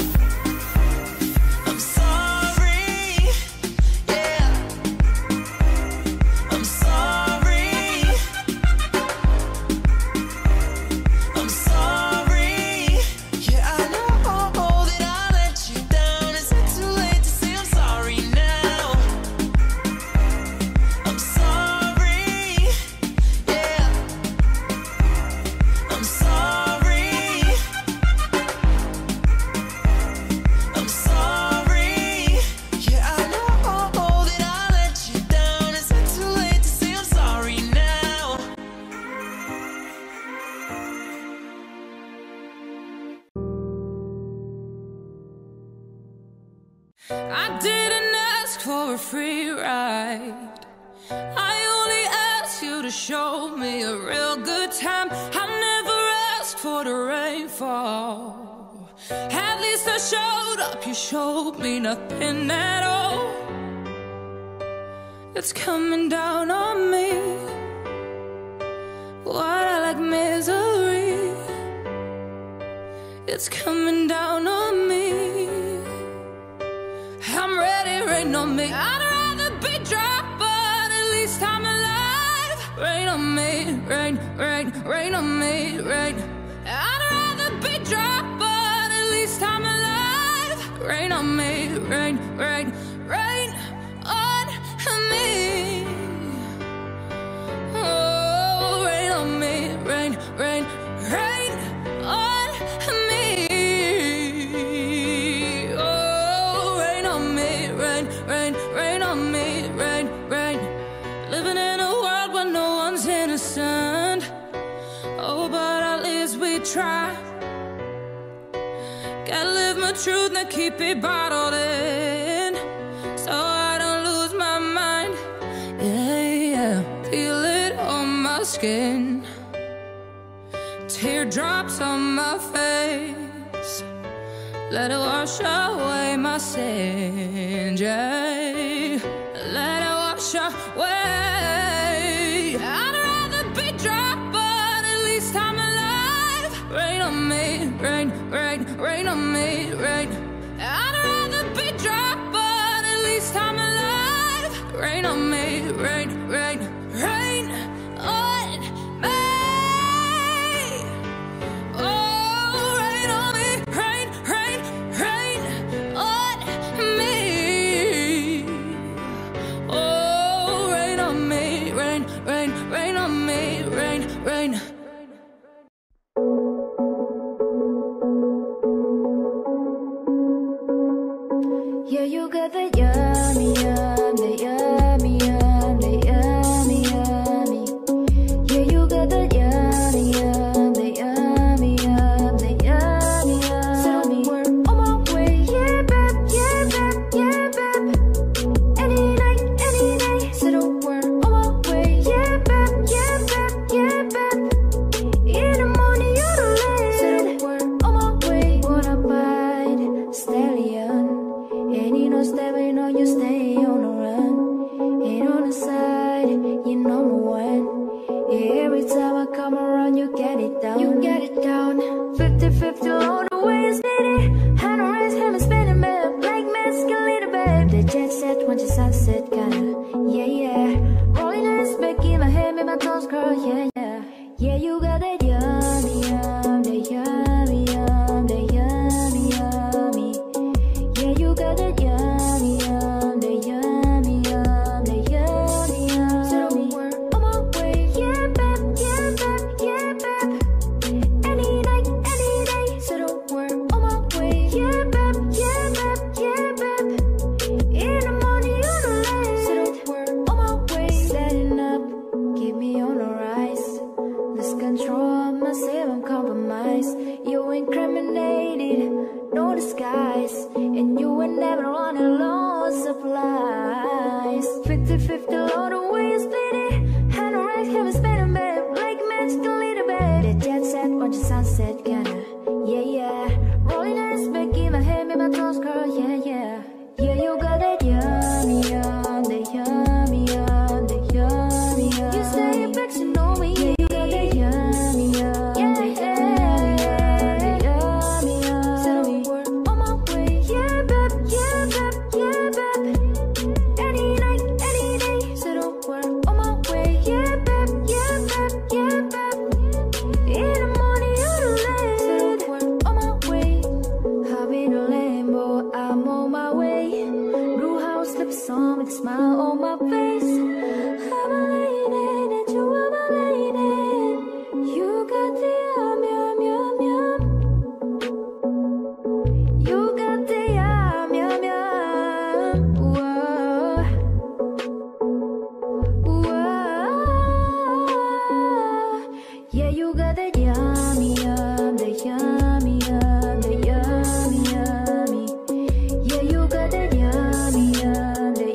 I'm sorry. Yeah, I'm sorry. I'm sorry. Yeah, I know that I let you down. Is it too late to say I'm sorry now? I'm sorry. Yeah, I'm sorry. I'm sorry. Yeah, I know that I let you down. Is it too late to say I'm sorry now? I didn't ask ask for a free ride. I only ask you to show me a real good time. I never asked for the rainfall. At least I showed up, you showed me nothing at all. It's coming down on me. What I like misery. It's coming down on me. I'm ready, rain on me. I'd rather be dry, but at least I'm alive. Rain on me, rain, rain, rain on me, rain. I'd rather be dry, but at least I'm alive. Rain on me, rain, rain, rain on me. Oh, rain on me, rain, rain, rain on me. Oh, rain on me, rain, rain, rain on me, rain, rain. Living in a world where no one's innocent. Oh, but at least we try. Gotta live my truth and keep it bottled in, so I don't lose my mind. Yeah, yeah, feel it on my skin. Teardrops on my face. Let it wash away my sins, yeah. Let it wash away. I'd rather be dry, but at least I'm alive. Rain on me, rain, rain, rain on me, rain. I'd rather be dry, but at least I'm alive. Rain on me, rain, rain, rain on me. Oh, rain on me, rain, rain, rain on me. Oh, rain on me, rain, rain, rain on me, rain, rain. Yeah, you got the yummy, yum, the yummy, yum, the yummy, yummy. Yeah, you got the yummy, yum, the yummy, yum, the yummy, yum. So we're on my way, yeah, babe, yeah, babe, yeah, babe. Any night, any day. So we're on my way, yeah, babe, yeah, babe, yeah, babe. In the morning, you're the late. So we're on my way. Wanna bite stallion? And you know, stepping on you, stay on the run. And on the side, you number one. Every time I come around, you get it down. You get it down. fifty fifty all the way, it's needed. Hand on raise, him and spinning, babe. Like mescalina, babe. The jet set, when the sunset, kinda. Yeah, yeah. Rolling ass back in my head, make my toes curl, yeah, yeah. Yeah, you got that yummy, yum, the yummy, yum, the yummy, yummy. Yeah, you got that yummy, yum, the yummy, yum, the yummy, yum. So we're on my way, yeah, babe, yeah, babe, yeah, babe. Any night, any day. So we're on my way, yeah, babe, yeah, babe, yeah, babe. In the morning, you're the late. So we're on my way, setting up, keep me on the rise. Lose control myself, I'm compromised. You incriminated, no disguise. And you were never on a low supplies. fifty fifty all the way, you split it. Hand on raise, him and spinning, babe. Like magical little babe. The jet set, watch the sunset, kinda. Yeah, yeah. Rolling ass back in my head, make my toes curl, yeah, yeah. Yeah, you got that yummy, yum, the yummy, yum, the yummy, yum. You say you're vexing on me, yeah, you got that yummy, yum, yeah, the yummy, yum, the yummy, yum. So we're on my way, yeah, babe, yeah, babe, yeah, babe. Any night, any day. So we're on my way, yeah, babe, yeah, babe, yeah, babe. In the morning, you're the late. So we're on my way. Hop in a Lambo, I'm on my way. Blue house lips on with a smile on my face. I'm a lady that you are my lady. You got the yum, yum, yum, yum. You got the yum, yum, yum. Whoa. Whoa. Yeah, you got the yummy, yum, the yummy, yum, the yummy, yummy. Yeah, you got the yummy, yum, the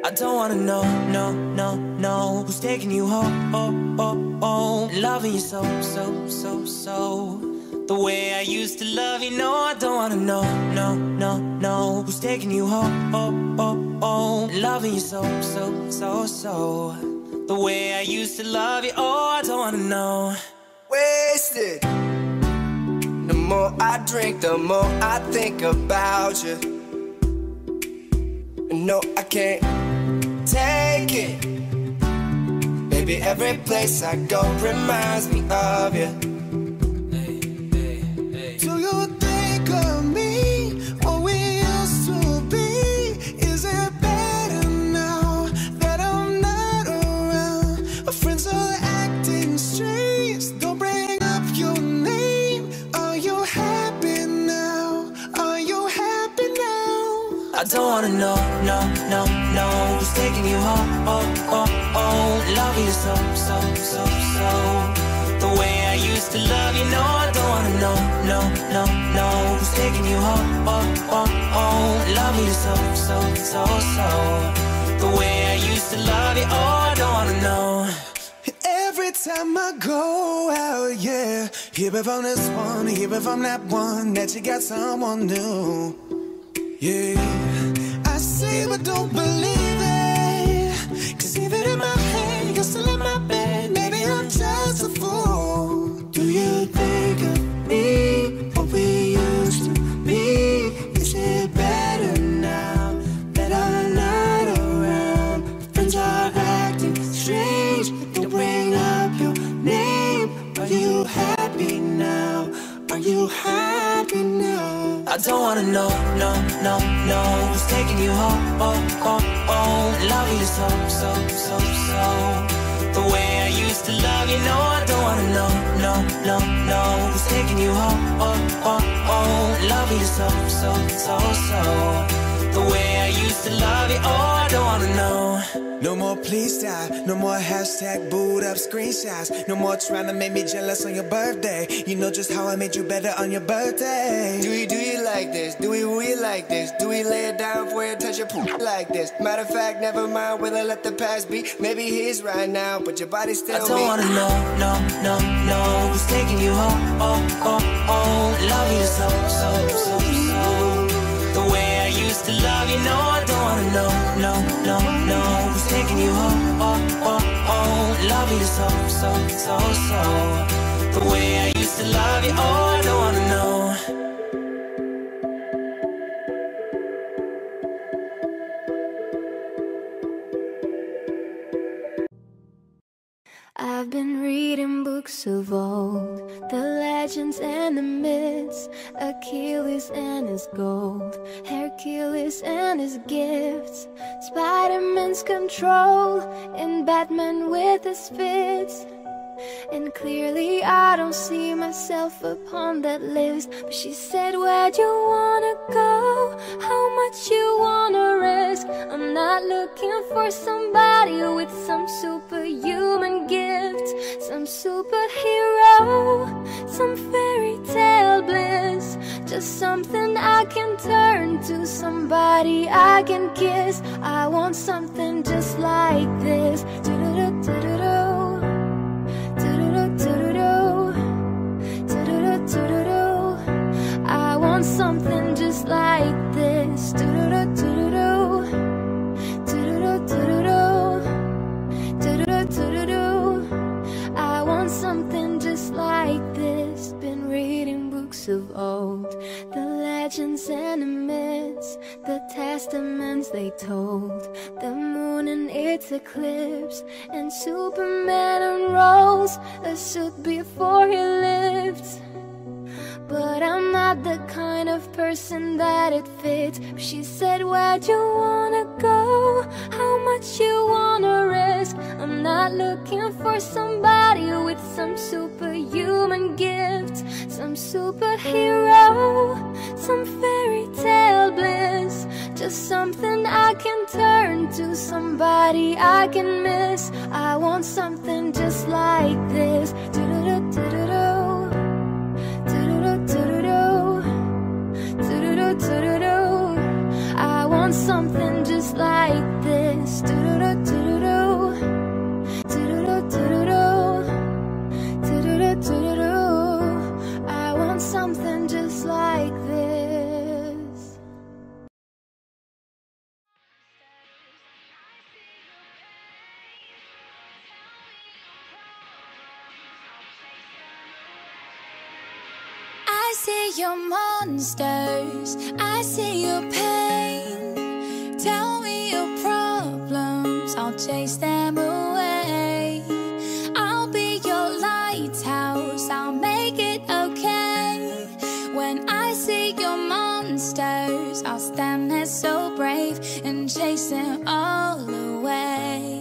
I don't wanna know, no, no, no, who's taking you home, oh, oh, oh, loving you so, so, so, so, the way I used to love you. No, I don't wanna know, no, no, no, who's taking you home, oh, oh, oh, loving you so, so, so, so, the way I used to love you. Oh, I don't wanna know. Wasted. The more I drink, the more I think about you. No, I can't take it. Baby, every place I go reminds me of you. Hey, hey, hey. Do you think of me, what we used to be? Is it better now that I'm not around? My friends are acting strange, don't bring up your name. Are you happy now? Are you happy now? I don't wanna know, no, no, no, who's taking you home, oh, oh, oh, loving you so, so, so, so, the way I used to love you. No, I don't wanna know, no, no, no, who's taking you home, oh, oh, oh, loving you so, so, so, so, the way I used to love you. Oh, I don't wanna know. Every time I go out, yeah, hear it from this one, hear it from that one, that you got someone new. Yeah, I see but don't believe it, cause even in my head, you're still in my bed. Maybe I'm just a fool. Do you think of me, what we used to be? Is it better now that I'm not around? Friends are acting strange, don't bring up your name. Are you happy now? Are you happy now? I don't wanna know, no, no, no, who's taking you home, oh, oh, oh, loving you so, so, so, so, the way I used to love you. No, I don't wanna know, no, no, no, who's taking you home, oh, oh, oh, loving you so, so, so, so, the way I used to love you. Oh, I don't wanna know. No more please stop, no more hashtag boot up screenshots. No more trying to make me jealous on your birthday. You know just how I made you better on your birthday. Do you, do you like this? Do we really like this? Do we lay it down for you and touch your poop like this? Matter of fact, never mind whether let the past be. Maybe he's right now, but your body's still me. I don't wanna know, no, no, no, who's taking you home, oh, oh, oh, loving you so, so, so, so, the way I used to love you. No, I don't wanna know, no, no, no, who's taking you home, oh, oh, oh, loving you so, so, so, so, the way I used to love you. Oh, I don't wanna know. I've been reading books of old, the legends and the myths, Achilles and his gold, Hercules and his gifts, Spider-Man's control, and Batman with his fits. And clearly I don't see myself upon that list. But she said, where'd you wanna go? How much you wanna risk? I'm not looking for somebody with some superhuman gift, some superhero, some fairy tale bliss. Just something I can turn to, somebody I can kiss. I want something just like this. Do-do-do-do-do-do. I want something just like this. I want something just like this. Been reading books of old, the legends and the myths, the testaments they told, the moon and its eclipse, and Superman unrolls a suit before he lived. But I'm not the kind of person that it fits. She said, where'd you wanna go? How much you wanna risk? I'm not looking for somebody with some superhuman gift, some superhero, some fairy tale bliss. Just something I can turn to, somebody I can miss. I want something just like this. Do-do-do-do-do-do. I want something just like this. see your monsters, I see your pain. Tell me your problems, I'll chase them away. I'll be your lighthouse, I'll make it okay. When I see your monsters, I'll stand there so brave and chase them all away.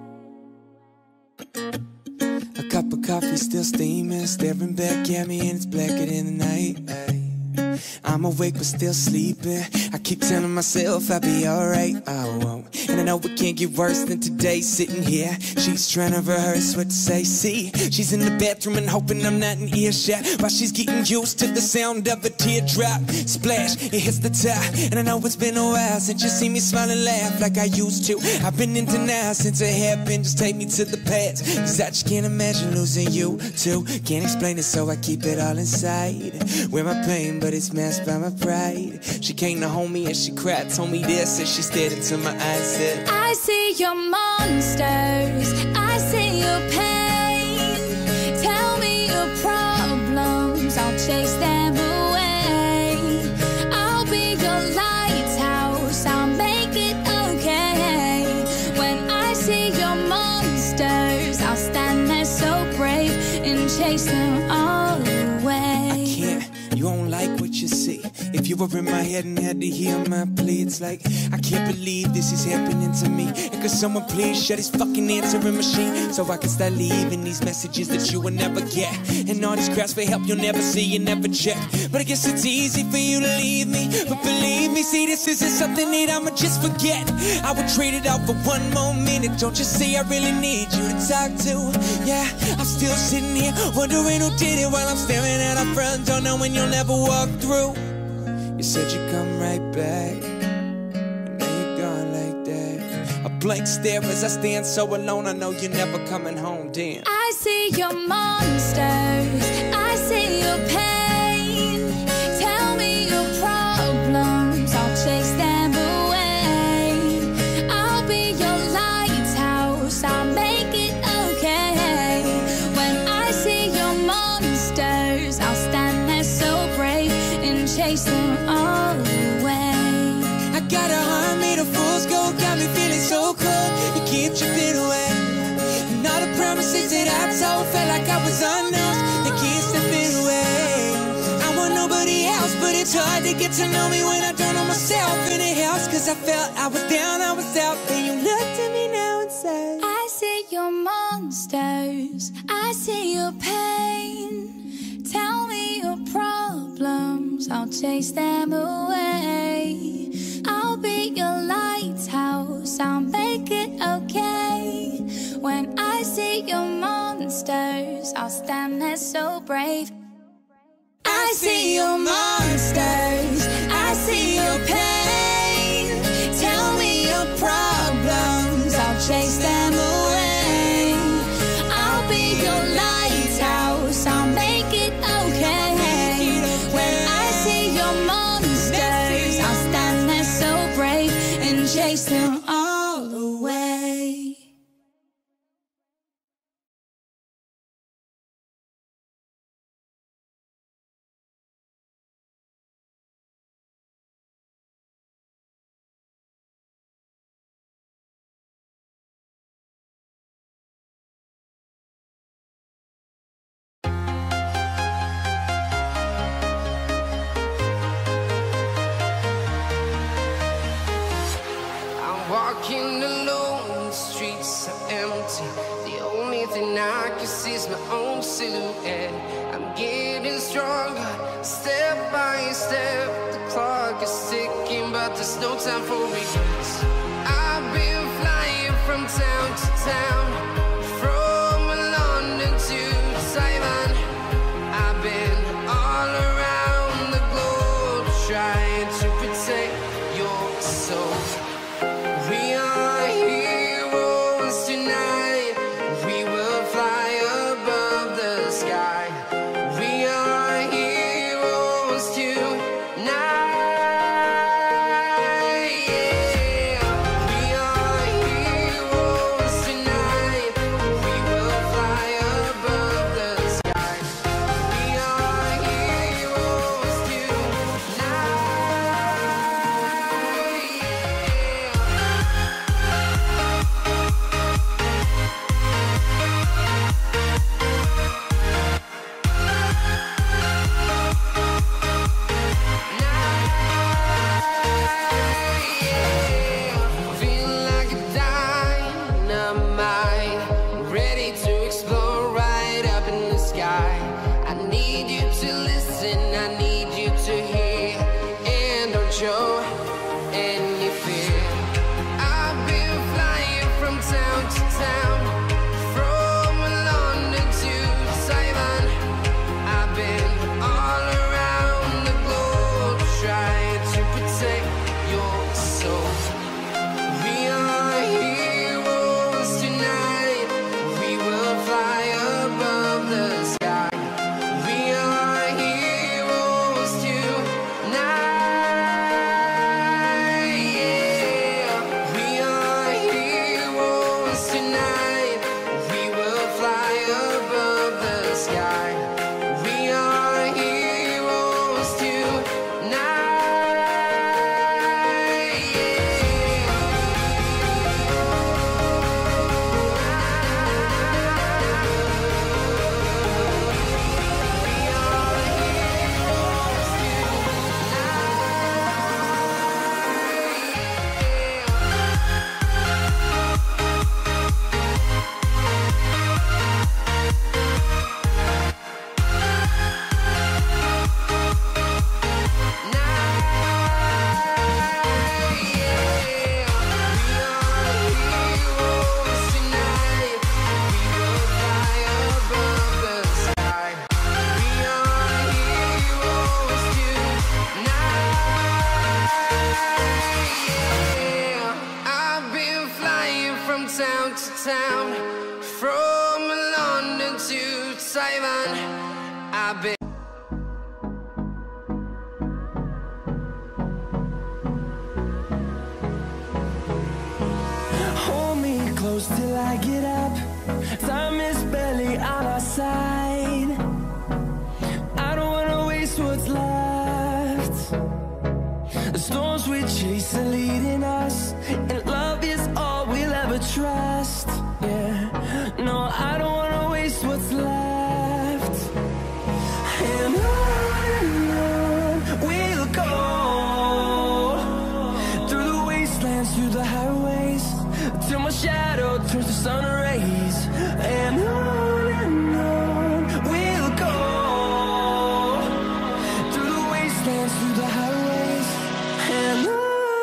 A cup of coffee still steaming, staring back at me and it's blacker than the night. Ay. I'm awake but still sleeping. I keep telling myself I'll be alright. I won't. And I know it can't get worse than today. Sitting here, she's trying to rehearse what to say. See, she's in the bathroom and hoping I'm not in earshot, while she's getting used to the sound of a teardrop. Splash, it hits the top. And I know it's been a while since you see me smile and laugh like I used to. I've been in denial since it happened. Just take me to the past, cause I just can't imagine losing you too. Can't explain it, so I keep it all inside. Where my pain, but it's masked by my pride. She came to hold me and she cried, told me this as she stared into my eyes, said, I see your monsters, I see your pain. Tell me your problems, I'll chase them away. I'll be your lighthouse, I'll make it okay. When I see your monsters, I'll stand there so brave and chase them all away. I can't, you won't like what you see. If you were in my head and had to hear my plea, it's like, I can't believe this is happening to me. And could someone please shut this fucking answering machine, so I can start leaving these messages that you will never get. And all these cries for help you'll never see, you never check. But I guess it's easy for you to leave me, but believe me, see, this isn't something that I'ma just forget. I would trade it out for one more minute. Don't you see I really need you to talk to? Yeah, I'm still sitting here wondering who did it, while I'm staring at our front door knowing you'll never walk through. You said you'd come right back, and now you're gone like that. A blank stare as I stand so alone, I know you're never coming home, damn. I see your monsters, I see your pain. Tell me your problems, I'll chase them away. I'll be your lighthouse, I'll make it okay. When I see your monsters, I'll stand there so brave and chase them all away. I got a heart made of fool's gold, got me feeling so cold. You keep dripping away, and all the promises that I told felt like I was unknown. They keep slipping away. I want nobody else, but it's hard to get to know me when I don't know myself. And it helps cause I felt I was down, I was out. Then you looked at me now and said, I see your monsters, I see your pain. Tell me your problems, I'll chase them away. I'll be your lighthouse, I'll make it okay. When I see your monsters, I'll stand there so brave. I see your monsters, I see your pain. Tell me your problems, I'll chase them away. I'll be your lighthouse, I'll make it okay. When I see your monsters, I'll stand there so brave and chase them all away. Walking alone, the streets are empty. The only thing I can see is my own silhouette. I'm getting stronger, step by step. The clock is ticking, but there's no time for regrets. I've been flying from town to town, from London to Taiwan. I've been all around the globe trying to protect your soul. We are heroes tonight. We will fly above the sky. We are heroes tonight. Yeah. We are heroes tonight. to Taiwan. I've been hold me close till I get up. Time is barely on our side. I don't wanna waste what's left. The storms we chase are leading us, and love is all we'll ever trust. Yeah, no, I don't wanna waste what's left. And on and on we'll go, through the wastelands, through the highways, till my shadow turns to sun rays. And on and on we'll go, through the wastelands, through the highways, and on.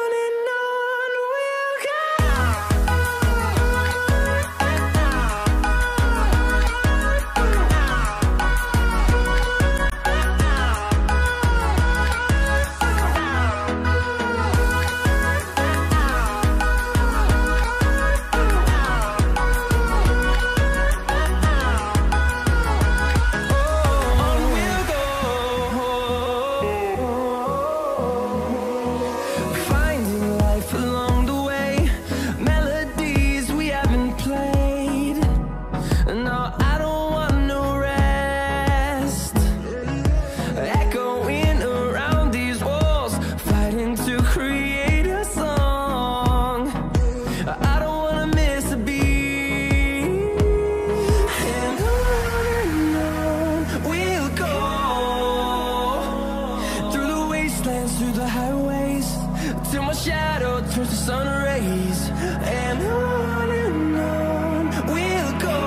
Through the highways, till my shadow turns to sun rays. And on and on we'll go,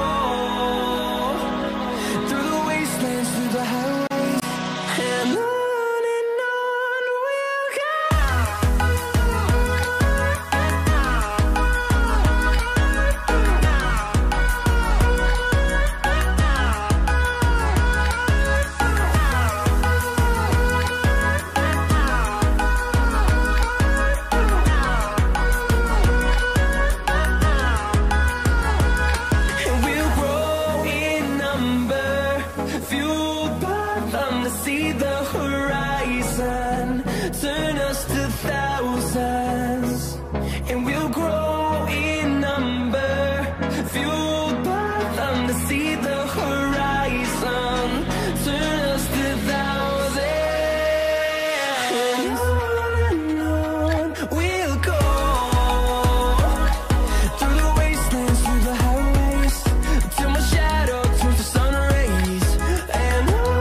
through the wastelands, through the highways, and on and on we'll go. See the horizon turn us to thousands, and we'll grow in number, fueled by them to see the horizon turn us to thousands. And on and on we'll go, through the wastelands, through the highways, till my shadow turns to sun rays. And on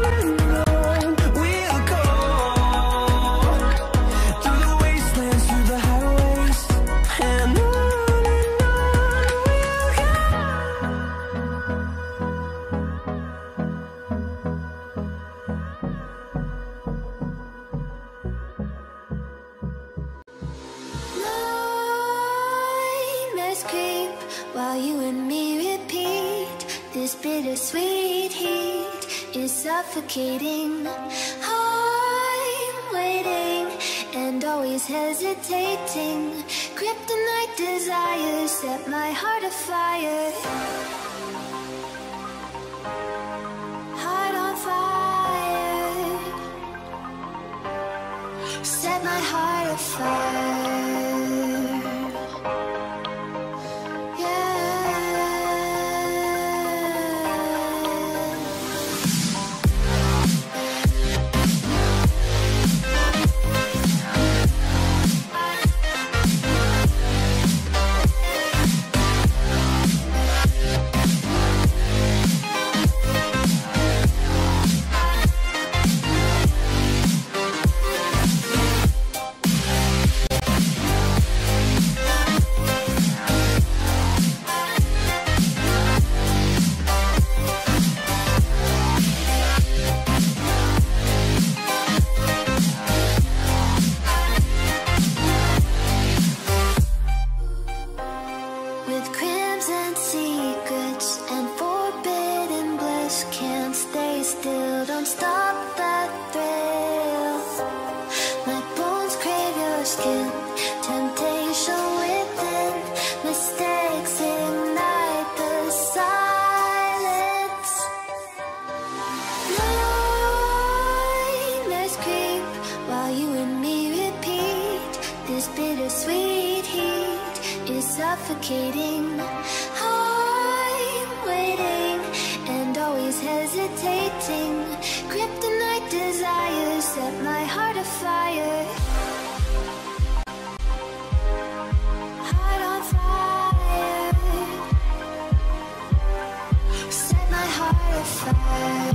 while you and me repeat, this bittersweet heat is suffocating. I'm waiting and always hesitating. Kryptonite desires set my heart afire. Heart on fire, set my heart afire. intoxicating. I'm waiting and always hesitating. Kryptonite desires set my heart afire. Heart on fire. Set my heart afire.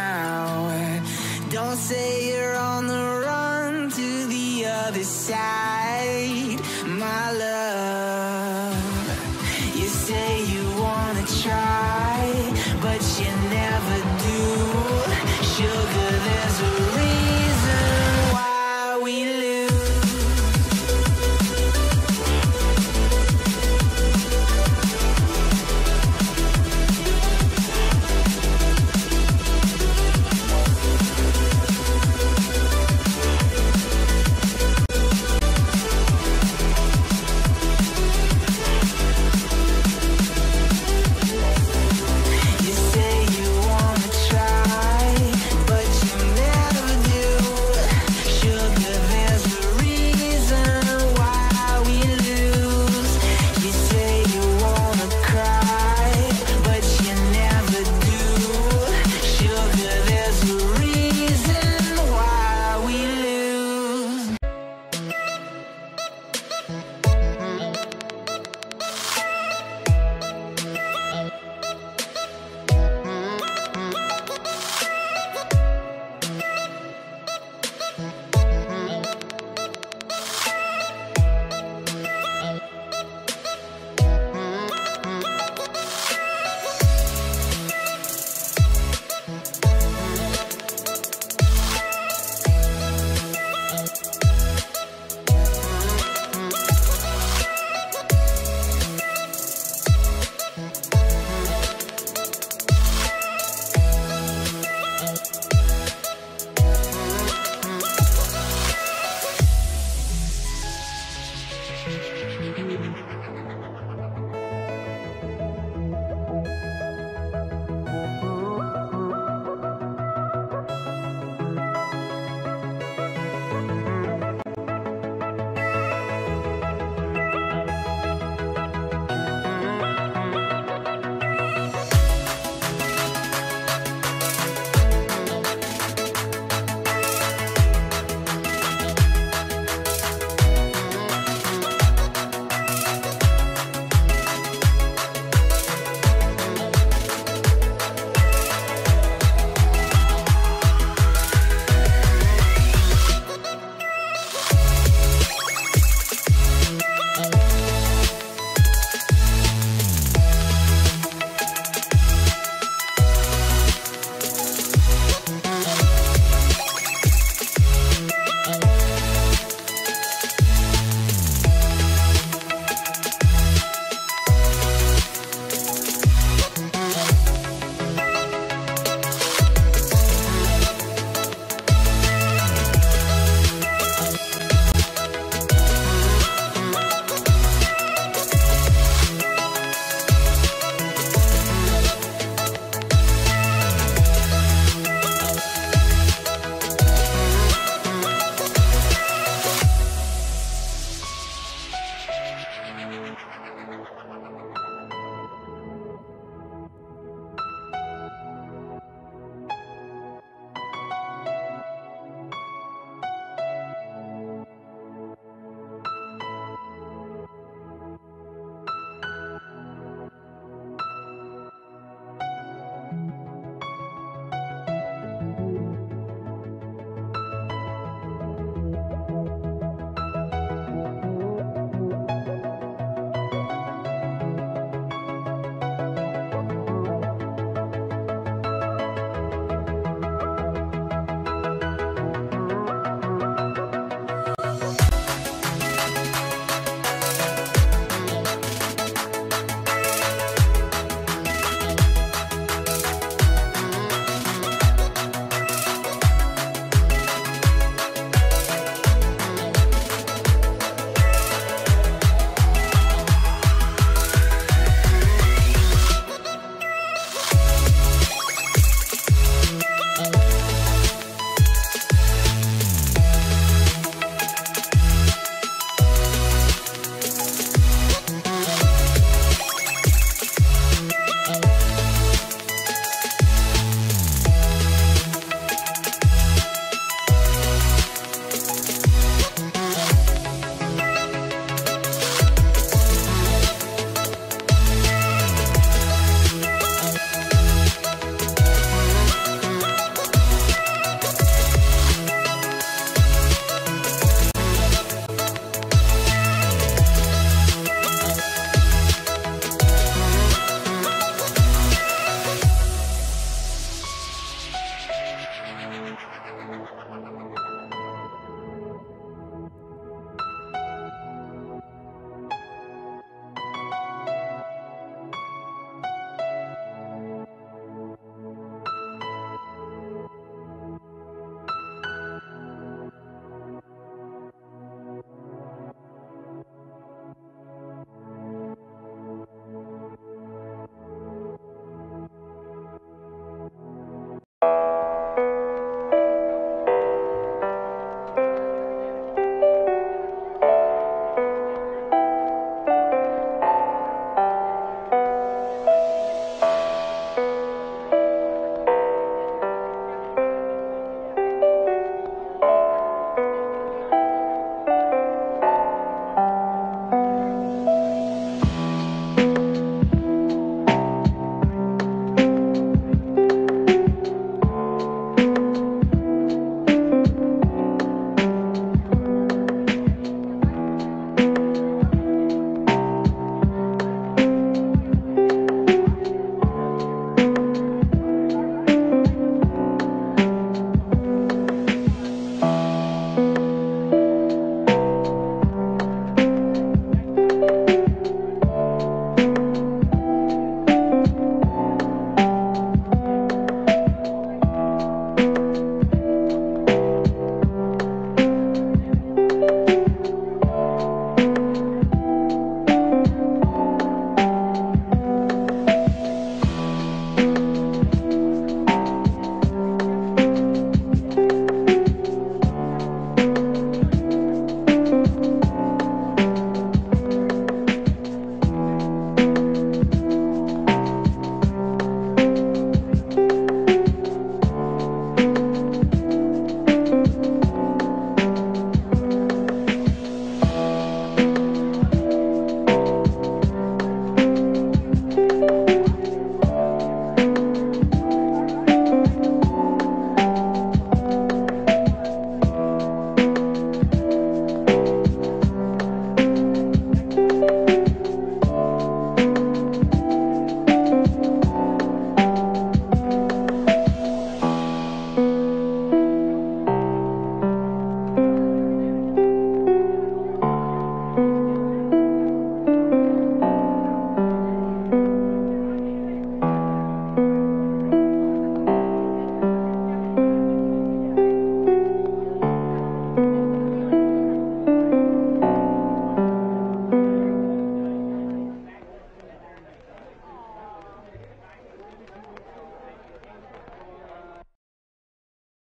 Don't say you're on the run to the other side.